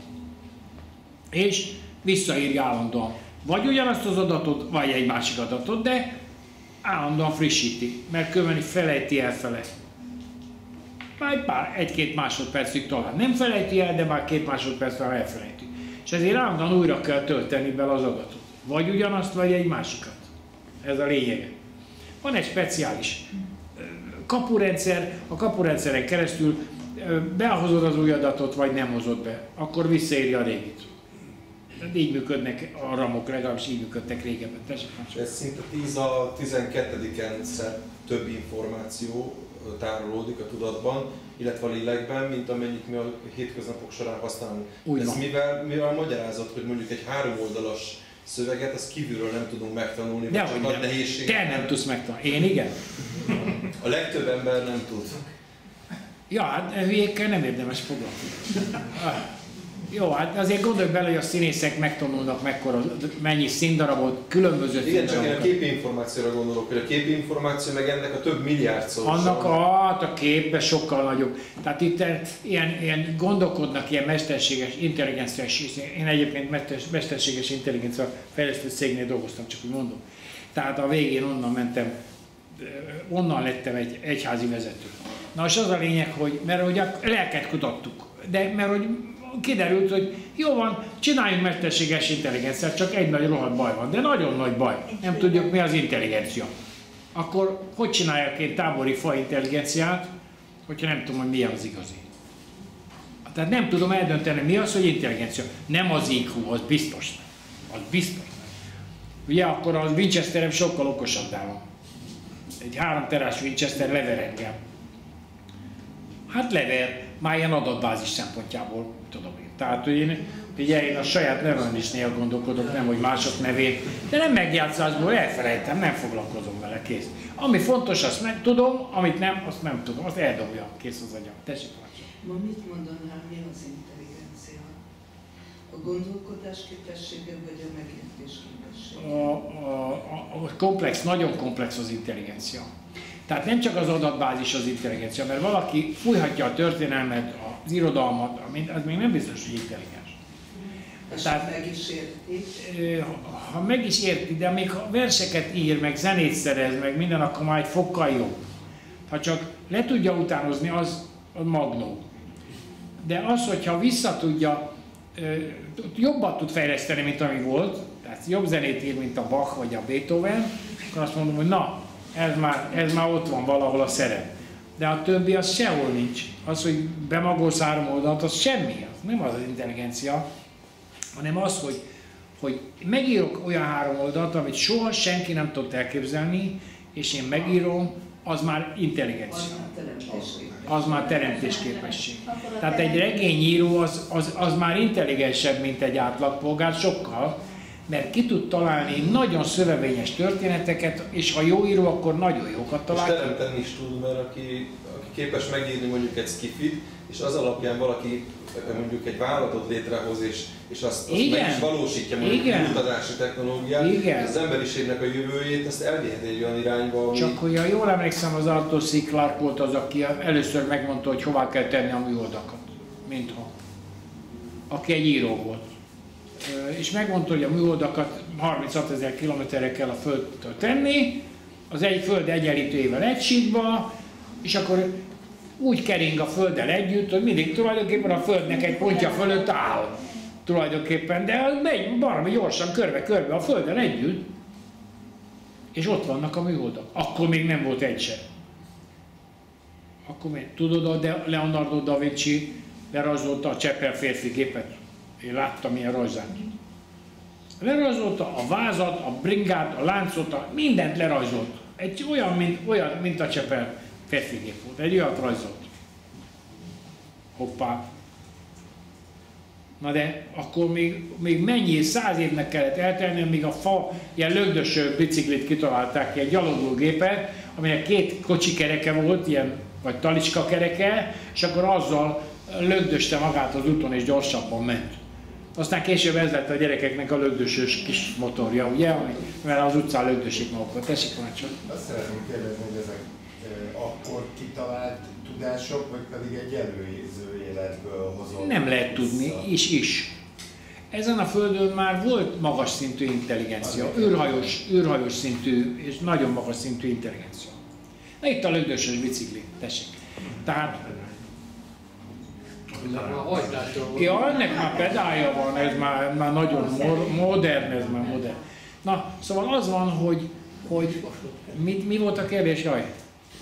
És visszaírja állandóan. Vagy ugyanazt az adatot, vagy egy másik adatot, de állandóan frissíti, mert különben felejti el fele. Már pár, egy-két másodpercig talán nem felejti el, de már két másodpercre elfelejti. És ezért állandóan újra kell tölteni bele az adatot. Vagy ugyanazt, vagy egy másikat. Ez a lényege. Van egy speciális kapurendszer, a kapurendszeren keresztül behozod az új adatot, vagy nem hozod be, akkor visszaírja a régit. Tehát így működnek a ramok, legalábbis így működtek régebben. Ez szinte tíz a tizenkettediken több információ tárolódik a tudatban, illetve a lélekben, mint amennyit mi a hétköznapok során használunk. Úgy Ez mivel, mivel magyarázat, hogy mondjuk egy három oldalas szöveget, azt kívülről nem tudunk megtanulni, de vagy csak nagy nehézségek. Te nem tudsz megtanulni. Én igen. A legtöbb ember nem tud. Ja, hát hülyékkel nem érdemes foglalkozni. Jó, hát azért gondolj bele, hogy a színészek megtanulnak mekkora, mennyi színdarabot, különböző igen, csak én a színdarabokat. képi információra gondolok, hogy a képi információ meg ennek a több milliárd szó. Annak a, hát a képbe sokkal nagyobb. Tehát itt ilyen, ilyen gondolkodnak, ilyen mesterséges intelligenciás, én egyébként mesters, mesterséges intelligencia fejlesztő cégnél dolgoztam, csak úgy mondom. Tehát a végén onnan mentem, onnan lettem egy egyházi vezető. Na és az a lényeg, hogy, mert hogy a lelket kutattuk, de mert hogy kiderült, hogy jó van, csináljunk mesterséges intelligenciát, csak egy nagy rohadt baj van, de nagyon nagy baj. Nem tudjuk, mi az intelligencia. Akkor hogy csináljak én tábori faj intelligenciát, hogyha nem tudom, hogy mi az igazi. Tehát nem tudom eldönteni, mi az, hogy intelligencia. Nem az í kú, az biztos. Az biztos. Ugye akkor az Winchesterem sokkal okosabb nálam. Egy három terás Winchester lever engem. Hát lever, már ilyen adatbázis szempontjából, tudom én. Tehát, hogy én, ugye én a saját nevelisnél gondolkodok, nem, hogy mások nevén, de nem megjátszásból elfelejtem, nem foglalkozom vele, kész. Ami fontos, azt meg tudom, amit nem, azt nem tudom, azt eldobja, kész az agyam. Tessék, Marcsa. Ma mit mondanál, mi az intelligencia? A gondolkodás képessége, vagy a megértés képessége? A, a, a, a komplex, nagyon komplex az intelligencia. Tehát nem csak az adatbázis az intelligencia, mert valaki fújhatja a történelmet, az irodalmat, az még nem biztos, hogy intelligens. Tehát meg is érti? Ha, ha meg is érti, de még ha verseket ír, meg zenét szerez, meg minden, akkor már egy fokkal jobb. Ha csak le tudja utánozni, az a magnó. De az, hogyha vissza tudja, jobban tud fejleszteni, mint ami volt, tehát jobb zenét ír, mint a Bach vagy a Beethoven, akkor azt mondom, hogy na, Ez már, ez már ott van valahol a szerep. De a többi az sehol nincs. Az, hogy bemagolsz három oldalt, az semmi. Az nem az az intelligencia, hanem az, hogy, hogy megírok olyan három oldalt, amit soha senki nem tudott elképzelni, és én megírom, az már intelligencia. Az már teremtésképesség. Tehát egy regényíró az, az, az már intelligensebb, mint egy átlagpolgár, sokkal, mert ki tud találni nagyon szövevényes történeteket, és ha jó író, akkor nagyon jókat talál. És teremteni is tud, mert aki, aki képes megírni mondjuk egy skifit, és az alapján valaki mondjuk egy vállalatot létrehoz, és, és azt, azt meg is valósítja mondjuk egy utazási technológiát, Igen. az emberiségnek a jövőjét, ezt elvihet egy olyan irányba, ami... Csak hogy jól emlékszem, az Arthur C. Clarke volt az, aki először megmondta, hogy hová kell tenni a műholdakat. Mintha. Aki egy író volt. És megmondta, hogy a műholdakat harminchat-ezer kilométerre kell a Földtől tenni, az egy Föld egyenlítőjével egy síkba, és akkor úgy kering a Földdel együtt, hogy mindig tulajdonképpen a Földnek egy pontja fölött áll. Tulajdonképpen, de megy valami gyorsan körbe-körbe a Földdel együtt, és ott vannak a műholdak. Akkor még nem volt egy sem. Akkor még tudod, a Leonardo da Vinci lerajzolta a Csepel férfi gépet. Én láttam ilyen rajzát. Lerajzolta a vázat, a bringát, a láncot, a mindent lerajzolt. Egy olyan, mint, olyan, mint a Csepel férfigép volt. Egy olyat rajzolt. Hoppá. Na de akkor még, még mennyi száz évnek kellett eltelni, amíg a fa ilyen lögdös biciklit kitalálták, ilyen gyalogológépet, aminek két kocsi kereke volt, ilyen, vagy talicska kereke, és akkor azzal lögdöste magát az úton és gyorsabban ment. Aztán később ez lett a gyerekeknek a lögdösös kis motorja, ugye, mert az utcán lögdösik magukat. Tessék, parancsolj! Azt szeretném kérdezni, hogy ezek e, akkor kitalált tudások, vagy pedig egy előző életből hozott? Nem lehet tudni, is is. Ezen a földön már volt magas szintű intelligencia, űrhajós, űrhajós szintű és nagyon magas szintű intelligencia. Na itt a lögdösös bicikli, tessék. Tehát ja, ennek már pedálja van, ez már, már nagyon modern, ez már modern. Na, szóval az van, hogy, hogy mit, mi volt a kérdés, jaj?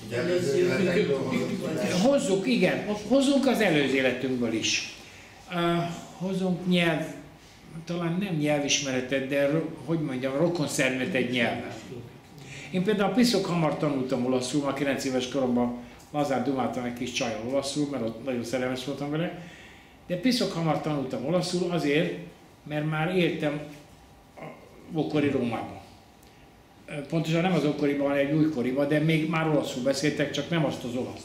Hozzuk, igen, hozzunk az előző életünkből is. Uh, hozzunk nyelv, talán nem nyelvismeretet, de hogy mondjam, rokonszervet egy nyelvet. Én például piszok hamar tanultam olaszul, már kilenc éves koromban lazán dumáltam egy kis csajjal olaszul, mert ott nagyon szerelmes voltam vele, de piszok hamar tanultam olaszul azért, mert már éltem a ókori Rómában. Pontosan nem az ókoriban, hanem egy újkoriban, de még már olaszul beszéltek, csak nem azt az olaszt.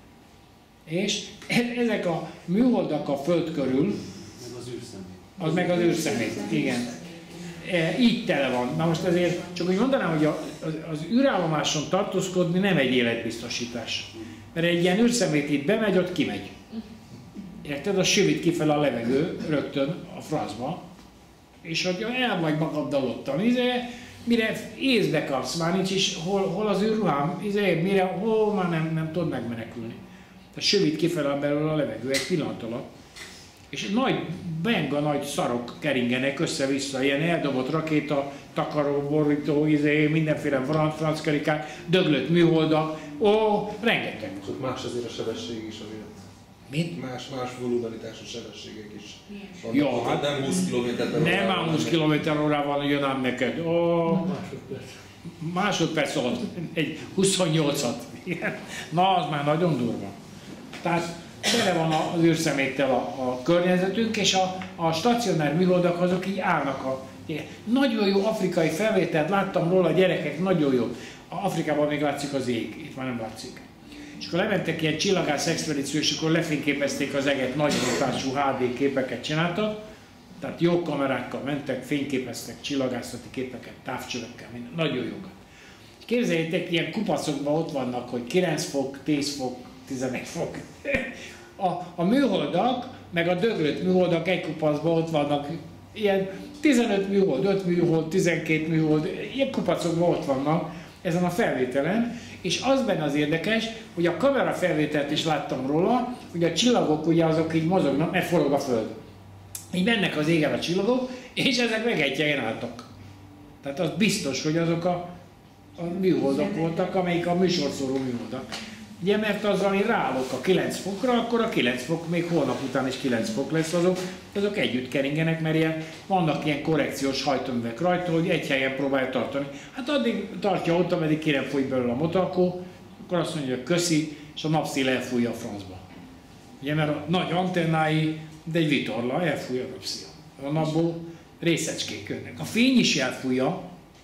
És ezek a műholdak a föld körül, meg az űrszemét. Az meg az űrszemét, igen. E, így tele van. Na most azért csak úgy mondanám, hogy a, az, az űrállomáson tartózkodni nem egy életbiztosítás. Mert egy ilyen űrszemét itt bemegy, ott kimegy. Érted? Az sivít kifele a levegő rögtön a francba, és hogy el vagy magaddal ottan, izé, mire észbe kapsz, már nincs is, hol, hol az űrruhám, izé, mire, hol már nem, nem tud megmenekülni. Tehát sivít kifele belőle a levegő egy pillanat alatt. És nagy, benga nagy szarok keringenek össze-vissza, ilyen eldobott rakéta, takaró, borító, izé, mindenféle franckerikák, döglött műholdak, ó, rengeteg. Csak más azért a sebesség is azért. Mit? Más, más volubilitású sebességek is. Jó, hát nem húsz kilométer per nem már húsz kilométer órával jön ám neked. Ó, Másodperc. másodperc alatt, egy huszonnyolcat. Na, az már nagyon durva. Tehát tele van az űrszeméttel a, a környezetünk, és a, a stacionár műholdak azok így állnak. A, nagyon jó afrikai felvételt láttam róla, a gyerekek, nagyon jó. Afrikában még látszik az ég, itt már nem látszik. És akkor lementek ilyen csillagász expedíció, és akkor lefényképezték az eget, nagy hatású há dé képeket csináltak. Tehát jó kamerákkal mentek, fényképeztek csillagászati képeket, távcsövekkel, minden, nagyon jókat. Képzeljétek, ilyen kupacokban ott vannak, hogy kilenc fok, tíz fok, tizenegy fok. A, a műholdak, meg a döglött műholdak egy kupacban ott vannak, ilyen tizenöt műhold, öt műhold, tizenkét műhold, ilyen kupacokban ott vannak ezen a felvételen, és az benne az érdekes, hogy a kamera felvételt is láttam róla, hogy a csillagok ugye azok így mozognak, mert forog a Föld. Így mennek az égen a csillagok, és ezek meg egyhelyen álltak. Tehát az biztos, hogy azok a, a műholdak voltak, amelyik a műsorszóró műholdak. Ugye, mert az, ami ráállok a kilenc fokra, akkor a kilenc fok még holnap után is kilenc fok lesz, azok, azok együtt keringenek, mert ilyen, vannak ilyen korrekciós hajtóművek rajta, hogy egy helyen próbálja tartani. Hát addig tartja ott, ameddig ki nem folyik belőle a motorkó, akkor azt mondja, hogy köszi, és a napszél elfújja a francba. Ugye, mert a nagy antennái, de egy vitorla, elfújja a napszél. A napból részecskék jönnek. A fény is elfújja,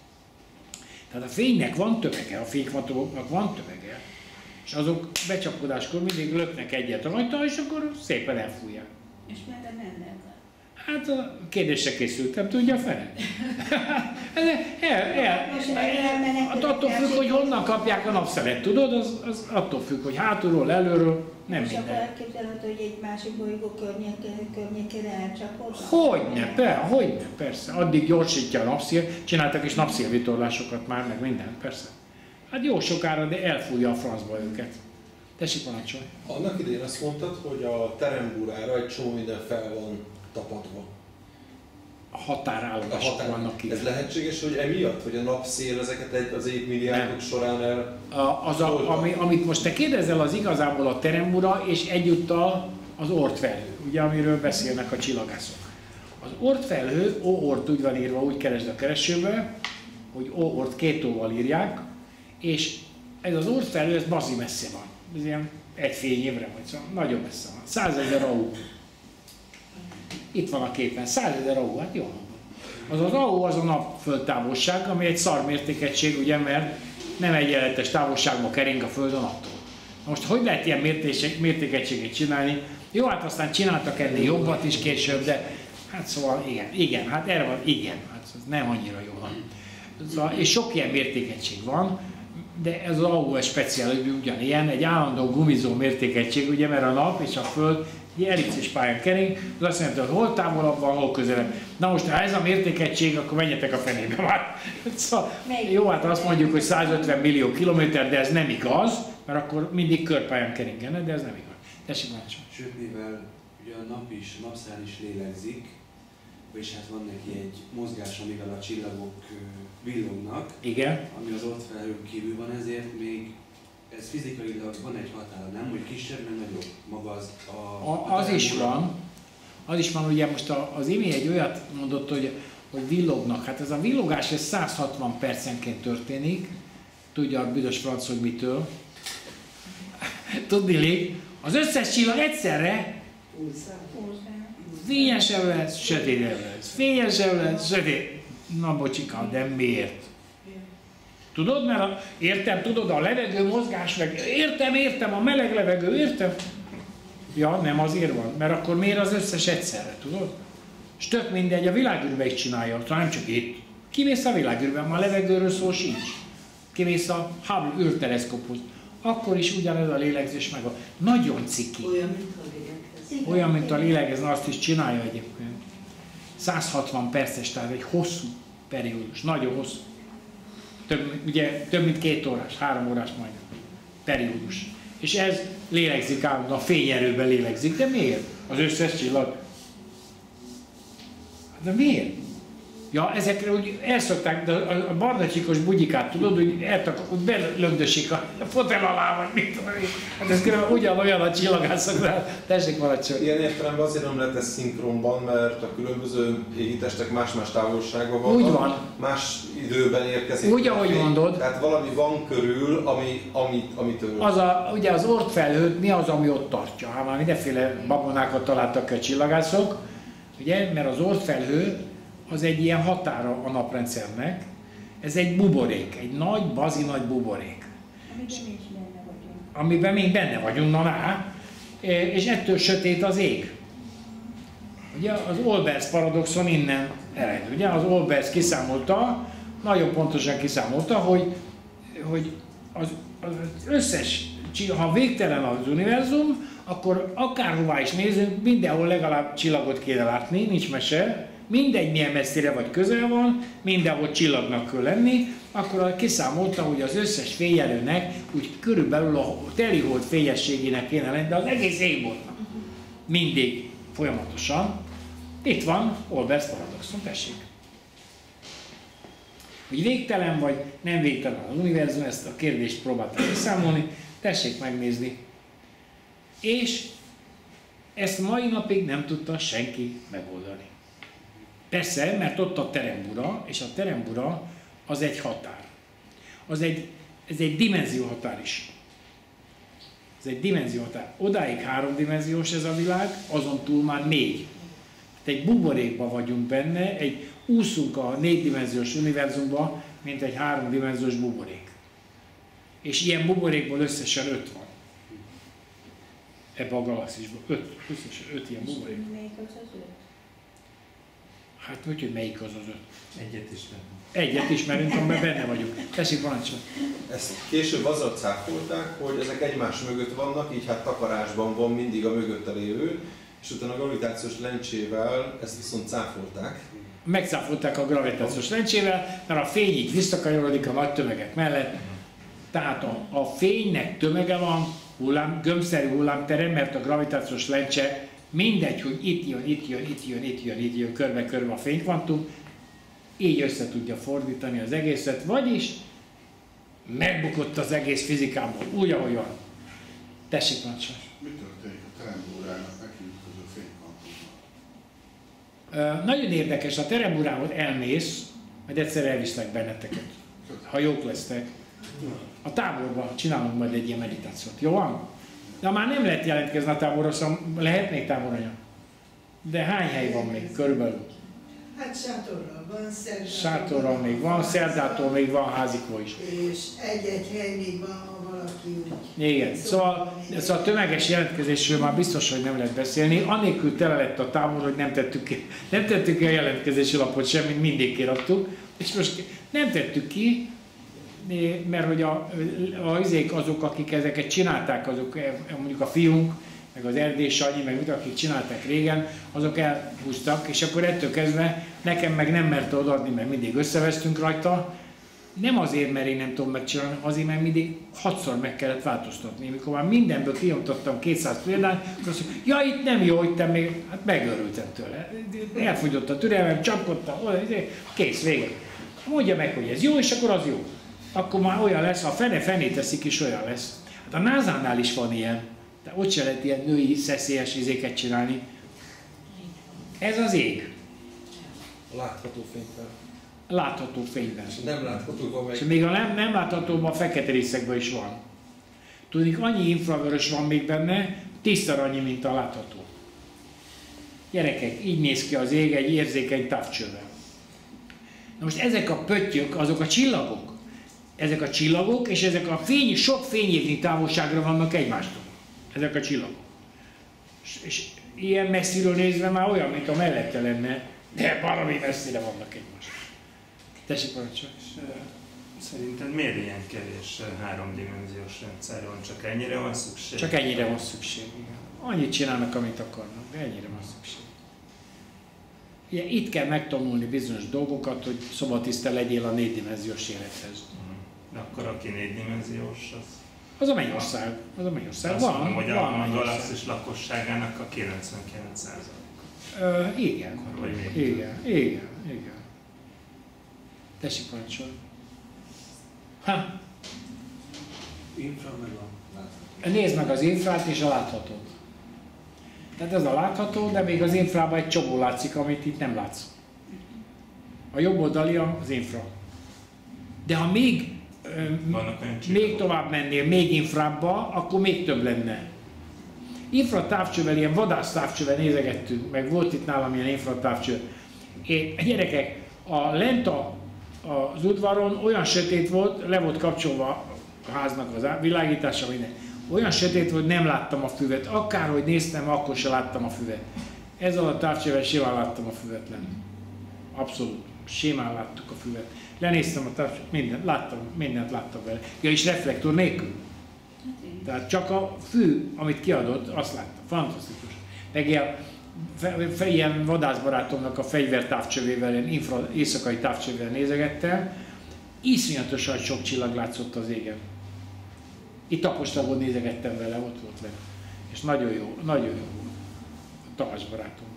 tehát a fénynek van tömege, a fénykvantoknak van tömege, és azok becsapkodáskor mindig löknek egyet rajta, és akkor szépen elfújják. És merre mennek? Hát a kérdésre készültem, tudja a fene? el, el, el, hát attól függ, hogy honnan kapják a napszelet, tudod? Az, az attól függ, hogy hátulról, előről, nem és minden. akkor elképzelhető, hogy egy másik bolygó környékén, környékére elcsapod? Hogyne, per, hogyne, persze. Addig gyorsítja a napszél, csináltak is napszélvitorlásokat már, meg minden, persze. Hát jó sokára, de elfújja a francba őket. Tessék, parancsolj. Annak idején azt mondtad, hogy a terembúrára egy csomó minden fel van tapadva. A határállomások határ... vannak ki. Ez lehetséges, hogy emiatt, hogy a napszél ezeket az évmilliárdok során el... A, az a, ami, amit most te kérdezel, az igazából a terembura, és egyúttal az ortfelhő, ugye, amiről beszélnek a csillagászok. Az ortfelhő, ó-ort úgy van írva, úgy keresd a keresőbe, hogy ó-ort két óval írják, és ez az ortfelhő, ez bazi messze van. Ez ilyen egy fél évre vagy, szóval nagyon messze van. százezer á u. Itt van a képen, százezer á u, hát jó. Az az á u az a napföldtávolság, ami egy szar mértékegység, ugye, mert nem egyenletes távolságban kering a Föld a naptól. Most hogy lehet ilyen mértékegységet csinálni? Jó, hát aztán csináltak ennél jobbat is később, de hát szóval igen, igen, hát erre van, igen, hát nem annyira jó van. Szóval, és sok ilyen mértékegység van, de ez az á u egy speciális, ugyanilyen, egy állandó gumizó mértékegység, ugye, mert a nap és a Föld egy ellipszis pályán kering, az azt jelenti, hogy hol távolabb van, hol közelebb. Na most, ha ez a mértékegység, akkor menjetek a fenébe már. Szóval, jó, hát azt mondjuk, hogy százötven millió kilométer, de ez nem igaz, mert akkor mindig körpályán keringene, de ez nem igaz. Tessék, Mácsa. Sőt, mivel ugye a nap is, a napszár is lélegzik, és hát van neki egy mozgás, amivel a csillagok villognak, igen, ami az orrfelhőn kívül van, ezért még ez fizikailag van egy határa, nem? Hogy kisebb, meg nagyobb maga az a... a az is van, az is van, ugye most az Imi egy olyat mondott, hogy, hogy villognak. Hát ez a villogás ez száz hatvan percenként történik, tudja a büdös franc, hogy mitől. Tudni, az összes csillag egyszerre fényesebb lesz, sötétebb lesz, fényesebb lesz, sötét. Na bocsika, de miért? Tudod, mert a, értem, tudod, a levegő mozgás, meg értem, értem, a meleg levegő, értem. Ja, nem azért van, mert akkor miért az összes egyszerre, tudod? És tök mindegy, a világűrbe is csinálja, nem csak itt. Kimész a világűrben, ma a levegőről szó sincs. Kimész a Hubble űrteleszkóphoz, akkor is ugyanez a lélegzés meg a nagyon ciki. Olyan, mint a lélegez. Olyan, mint a lélegez, azt is csinálja egyébként. száz hatvan perces, tehát egy hosszú periódus, nagyon hosszú. Több, ugye, több mint két órás, három órás majd periódus. És ez lélegzik állandóan, a fényerőben lélegzik. De miért? Az összes csillag. De miért? Ja, ezekre úgy elszokták, de a barna csíkos bugyikát tudod, hogy eltak, belöndösik a fotel alá, vagy mit tudom én. Hát ez körülbelül ugyanolyan a csillagászoknál. Tessék maradjon. Ilyen értelemben azért nem lehet ez szinkronban, mert a különböző égitestek más-más távolságban vannak. Úgy van. Más időben érkezik. Úgy, ahogy mondod. Tehát valami van körül, ami, ami, amitől... Az a, ugye az ortfelhőt mi az, ami ott tartja? Hát már mindenféle babonákat találtak a csillagászok, ugye, mert az ortfelhő az egy ilyen határa a naprendszernek. Ez egy buborék, egy nagy, bazi nagy buborék. Amiben mi is benne vagyunk. Amiben még benne vagyunk, na ná, és ettől sötét az ég. Ugye az Olbers paradoxon innen ered. Ugye az Olbers kiszámolta, nagyon pontosan kiszámolta, hogy, hogy az, az összes, ha végtelen az univerzum, akkor akárhová is nézünk, mindenhol legalább csillagot kéne látni, nincs mese. Mindegy, milyen messzire vagy közel van, mindenhol csillagnak kell lenni, akkor kiszámolta, hogy az összes fényerőnek úgy körülbelül a telihold fényességének kéne lenni, de az egész égboltnak. Mindig, folyamatosan. Itt van Olbers paradoxon, tessék. Hogy végtelen vagy nem végtelen az univerzum, ezt a kérdést próbáltam kiszámolni, tessék megnézni. És ezt mai napig nem tudta senki megoldani. Persze, mert ott a terembura, és a terembura az egy határ. Az egy, ez egy dimenzióhatár is. Ez egy dimenzióhatár. Odáig háromdimenziós ez a világ, azon túl már négy. Tehát egy buborékban vagyunk benne, egy úszunk a négydimenziós univerzumban, mint egy háromdimenziós buborék. És ilyen buborékból összesen öt van. Ebben a galaxisban. Öt, összesen öt ilyen buborék. Melyik az az öt? Hát úgy, hogy melyik az az öt? Egyet ismerünk. Egyet ismerünk, amiben benne vagyunk. Tessék, parancsolj! Ezt később azzal cáfolták, hogy ezek egymás mögött vannak, így hát takarásban van mindig a mögötte lévő, és utána a gravitációs lencsével ezt viszont cáfolták. Megcáfolták a gravitációs lencsével, mert a fény így visszakanyarodik a nagy tömegek mellett. Tehát a, a fénynek tömege van, hullám, gömbszerű hullámtere, mert a gravitációs lencse mindegy, hogy itt jön, itt jön, itt jön, itt jön, itt jön, körbe-körbe a fénykvantum, így össze tudja fordítani az egészet, vagyis megbukott az egész fizikából, úgy, ahogy van. Tessék, Mancsa. Mi történik a terembórának nekiütköző fénykvantummal? Nagyon érdekes, a terembúrához elmész, majd egyszer elviszlek benneteket, ha jók lesztek. A táborban csinálunk majd egy ilyen meditációt, jó van? De már nem lehet jelentkezni a táborra, szóval lehet még táboranya? De hány hely van még körülbelül? Hát sátorral van, szerdától. Sátorral még van, szerdától még van házikó is. És egy-egy hely még van, ha valaki úgy... Igen, szóval, szóval a tömeges jelentkezésről már biztos, hogy nem lehet beszélni. Annélkül tele lett a tábor, hogy nem tettük ki, nem tettük ki a jelentkezési lapot sem, mint mindig kiraktuk. És most nem tettük ki, mert hogy a, a izék azok, akik ezeket csinálták, azok mondjuk a fiunk, meg az Erdély Sanyi, meg mit, akik csinálták régen, azok elhúztak, és akkor ettől kezdve nekem meg nem merte odaadni, mert mindig összevesztünk rajta. Nem azért, mert én nem tudom megcsinálni, azért, mert mindig hatszor meg kellett változtatni. Mikor már mindenből kinyomtattam kétszáz példányt, akkor azt mondja, ja, itt nem jó, itt még, hát megőrültem tőle. Elfogyott a türelmem, csapkodtam, kész, vége. Mondja meg, hogy ez jó, és akkor az jó. Akkor már olyan lesz, ha a fene fené teszik is, olyan lesz. Hát a názánál is van ilyen. De ott se lehet ilyen női szeszélyes izéket csinálni. Ez az ég. A látható fényben. Látható fényben. És nem láthatóban meg. És még a nem, nem láthatóban a fekete részekben is van. Tudjuk, annyi infravörös van még benne, tízszer annyi, mint a látható. Gyerekek, így néz ki az ég egy érzékeny távcsővel. Na most ezek a pöttyök, azok a csillagok. Ezek a csillagok, és ezek a fény, sok fényévnyi távolságra vannak egymástól. Ezek a csillagok. És, és ilyen messziről nézve már olyan, mint a mellette lenne, de valami messzire vannak egymástól. Tessék, parancsolj. Szerinted miért ilyen kevés háromdimenziós rendszer van? Csak ennyire van szükség? Csak ennyire van szükség, igen. Annyit csinálnak, amit akarnak, de ennyire van szükség. Ugye, itt kell megtanulni bizonyos dolgokat, hogy szobatiszta legyél a négydimenziós élethez. De akkor aki négydimenziós, az... Az a mennyország. Az a mennyország. Azt Van, mondom, hogy van a mennyország. galaxis lakosságának a kilencvenkilenc százaléka. Uh, igen. Vagy még igen, igen, igen. Tessék, parancsolj. Ha. Infra meg a látható. Nézd meg az infrát és a láthatót. Tehát ez a látható, de még az infrában egy csomó látszik, amit itt nem látsz. A jobb oldali az infra. De ha még, még tovább mennél, még infrábba, akkor még több lenne. Infra távcsővel, ilyen vadász távcsővel nézegettünk, meg volt itt nálam ilyen infra távcső. Én, gyerekek, a lent a, az udvaron olyan sötét volt, le volt kapcsolva a háznak az világítása, minden. Olyan sötét volt, nem láttam a füvet. Akárhogy néztem, akkor se láttam a füvet. Ezzel a távcsővel simán láttam a füvet lenni. Abszolút. Simán láttuk a füvet. Lenéztem a távcsőt, mindent láttam, mindent láttam vele. Ja, és reflektor nélkül. Tehát csak a fű, amit kiadott, azt láttam. Fantasztikus. Meg ilyen, fe, fe, ilyen vadászbarátomnak a fegyvertávcsövével, ilyen infra, éjszakai távcsövével nézegettem. Iszonyatosan sok csillag látszott az égen. Itt tapostagon nézegettem vele, ott volt le. És nagyon jó, nagyon jó volt. A Tamás barátom.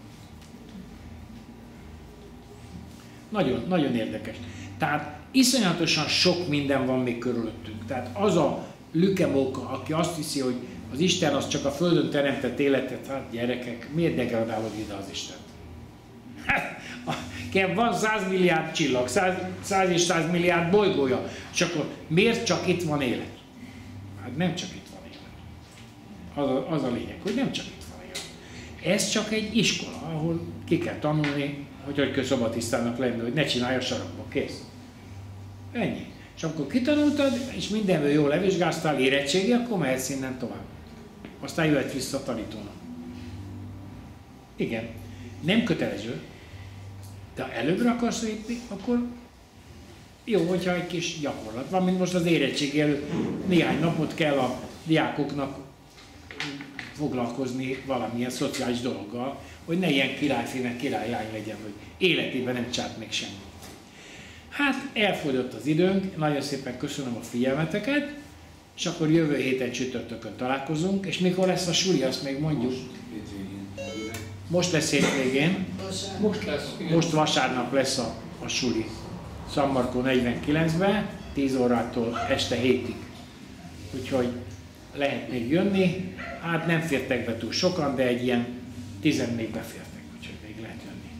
Nagyon, nagyon érdekes. Tehát iszonyatosan sok minden van még körülöttünk. Tehát az a lükemóka, aki azt hiszi, hogy az Isten az csak a Földön teremtett életet, hát gyerekek, miért degradálod ide az Istent? Hát, van száz milliárd csillag, száz és száz milliárd bolygója, és akkor miért csak itt van élet? Hát nem csak itt van élet. Az a, az a lényeg, hogy nem csak itt van élet. Ez csak egy iskola, ahol ki kell tanulni, hogy hogy kell szobatisztának lenni, hogy ne csinálj a sarokba, kész. Ennyi. És amikor kitanultad, és mindenből jól levizsgáztál, érettségi, akkor mehetsz innen tovább. Aztán jöhet vissza a tanítónak. Igen. Nem kötelező. De ha előbbre akarsz lépni, akkor jó, hogyha egy kis gyakorlat van, mint most az érettségi előtt néhány napot kell a diákoknak foglalkozni valamilyen szociális dologgal, hogy ne ilyen királyfi, meg királylány legyen, hogy életében nem csárt még semmi. Hát elfogyott az időnk, nagyon szépen köszönöm a figyelmeteket, és akkor jövő héten csütörtökön találkozunk, és mikor lesz a suli, azt még mondjuk. Most lesz hétvégén. Most, most vasárnap lesz a, a suli. San Marco negyvenkilencben, tíz órától este hétig. Úgyhogy lehet még jönni. Hát nem fértek be túl sokan, de egy ilyen tizennégy befértek, úgyhogy még lehet jönni.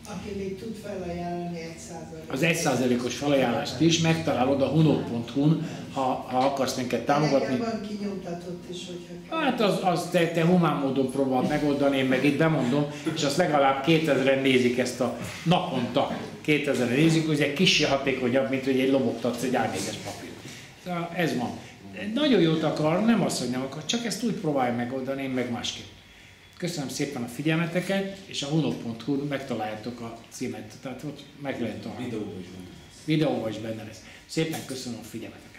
Aki még tud felajánlani egy százalékot. Az egy százalékos felajánlást is megtalálod a hunok pont hu-n, ha, ha akarsz minket támogatni. Nekem van kinyomtatott is, hogyha... Hát az, az te, te humán módon próbáld megoldani, én meg itt bemondom, és azt legalább kétezren nézik ezt a naponta. kétezren nézik, ugye kicsi hatékonyabb, mint hogy egy lobogtatsz egy á négyes papír. Ez van. Nagyon jót akar, nem az, hogy nem akar, csak ezt úgy próbálja megoldani, én meg másképp. Köszönöm szépen a figyelmeteket, és a hunok pont hu-n megtaláljátok a címet, tehát ott meg lehet találni. Videóban is benne lesz. Videóban is benne lesz. Szépen köszönöm a figyelmeteket.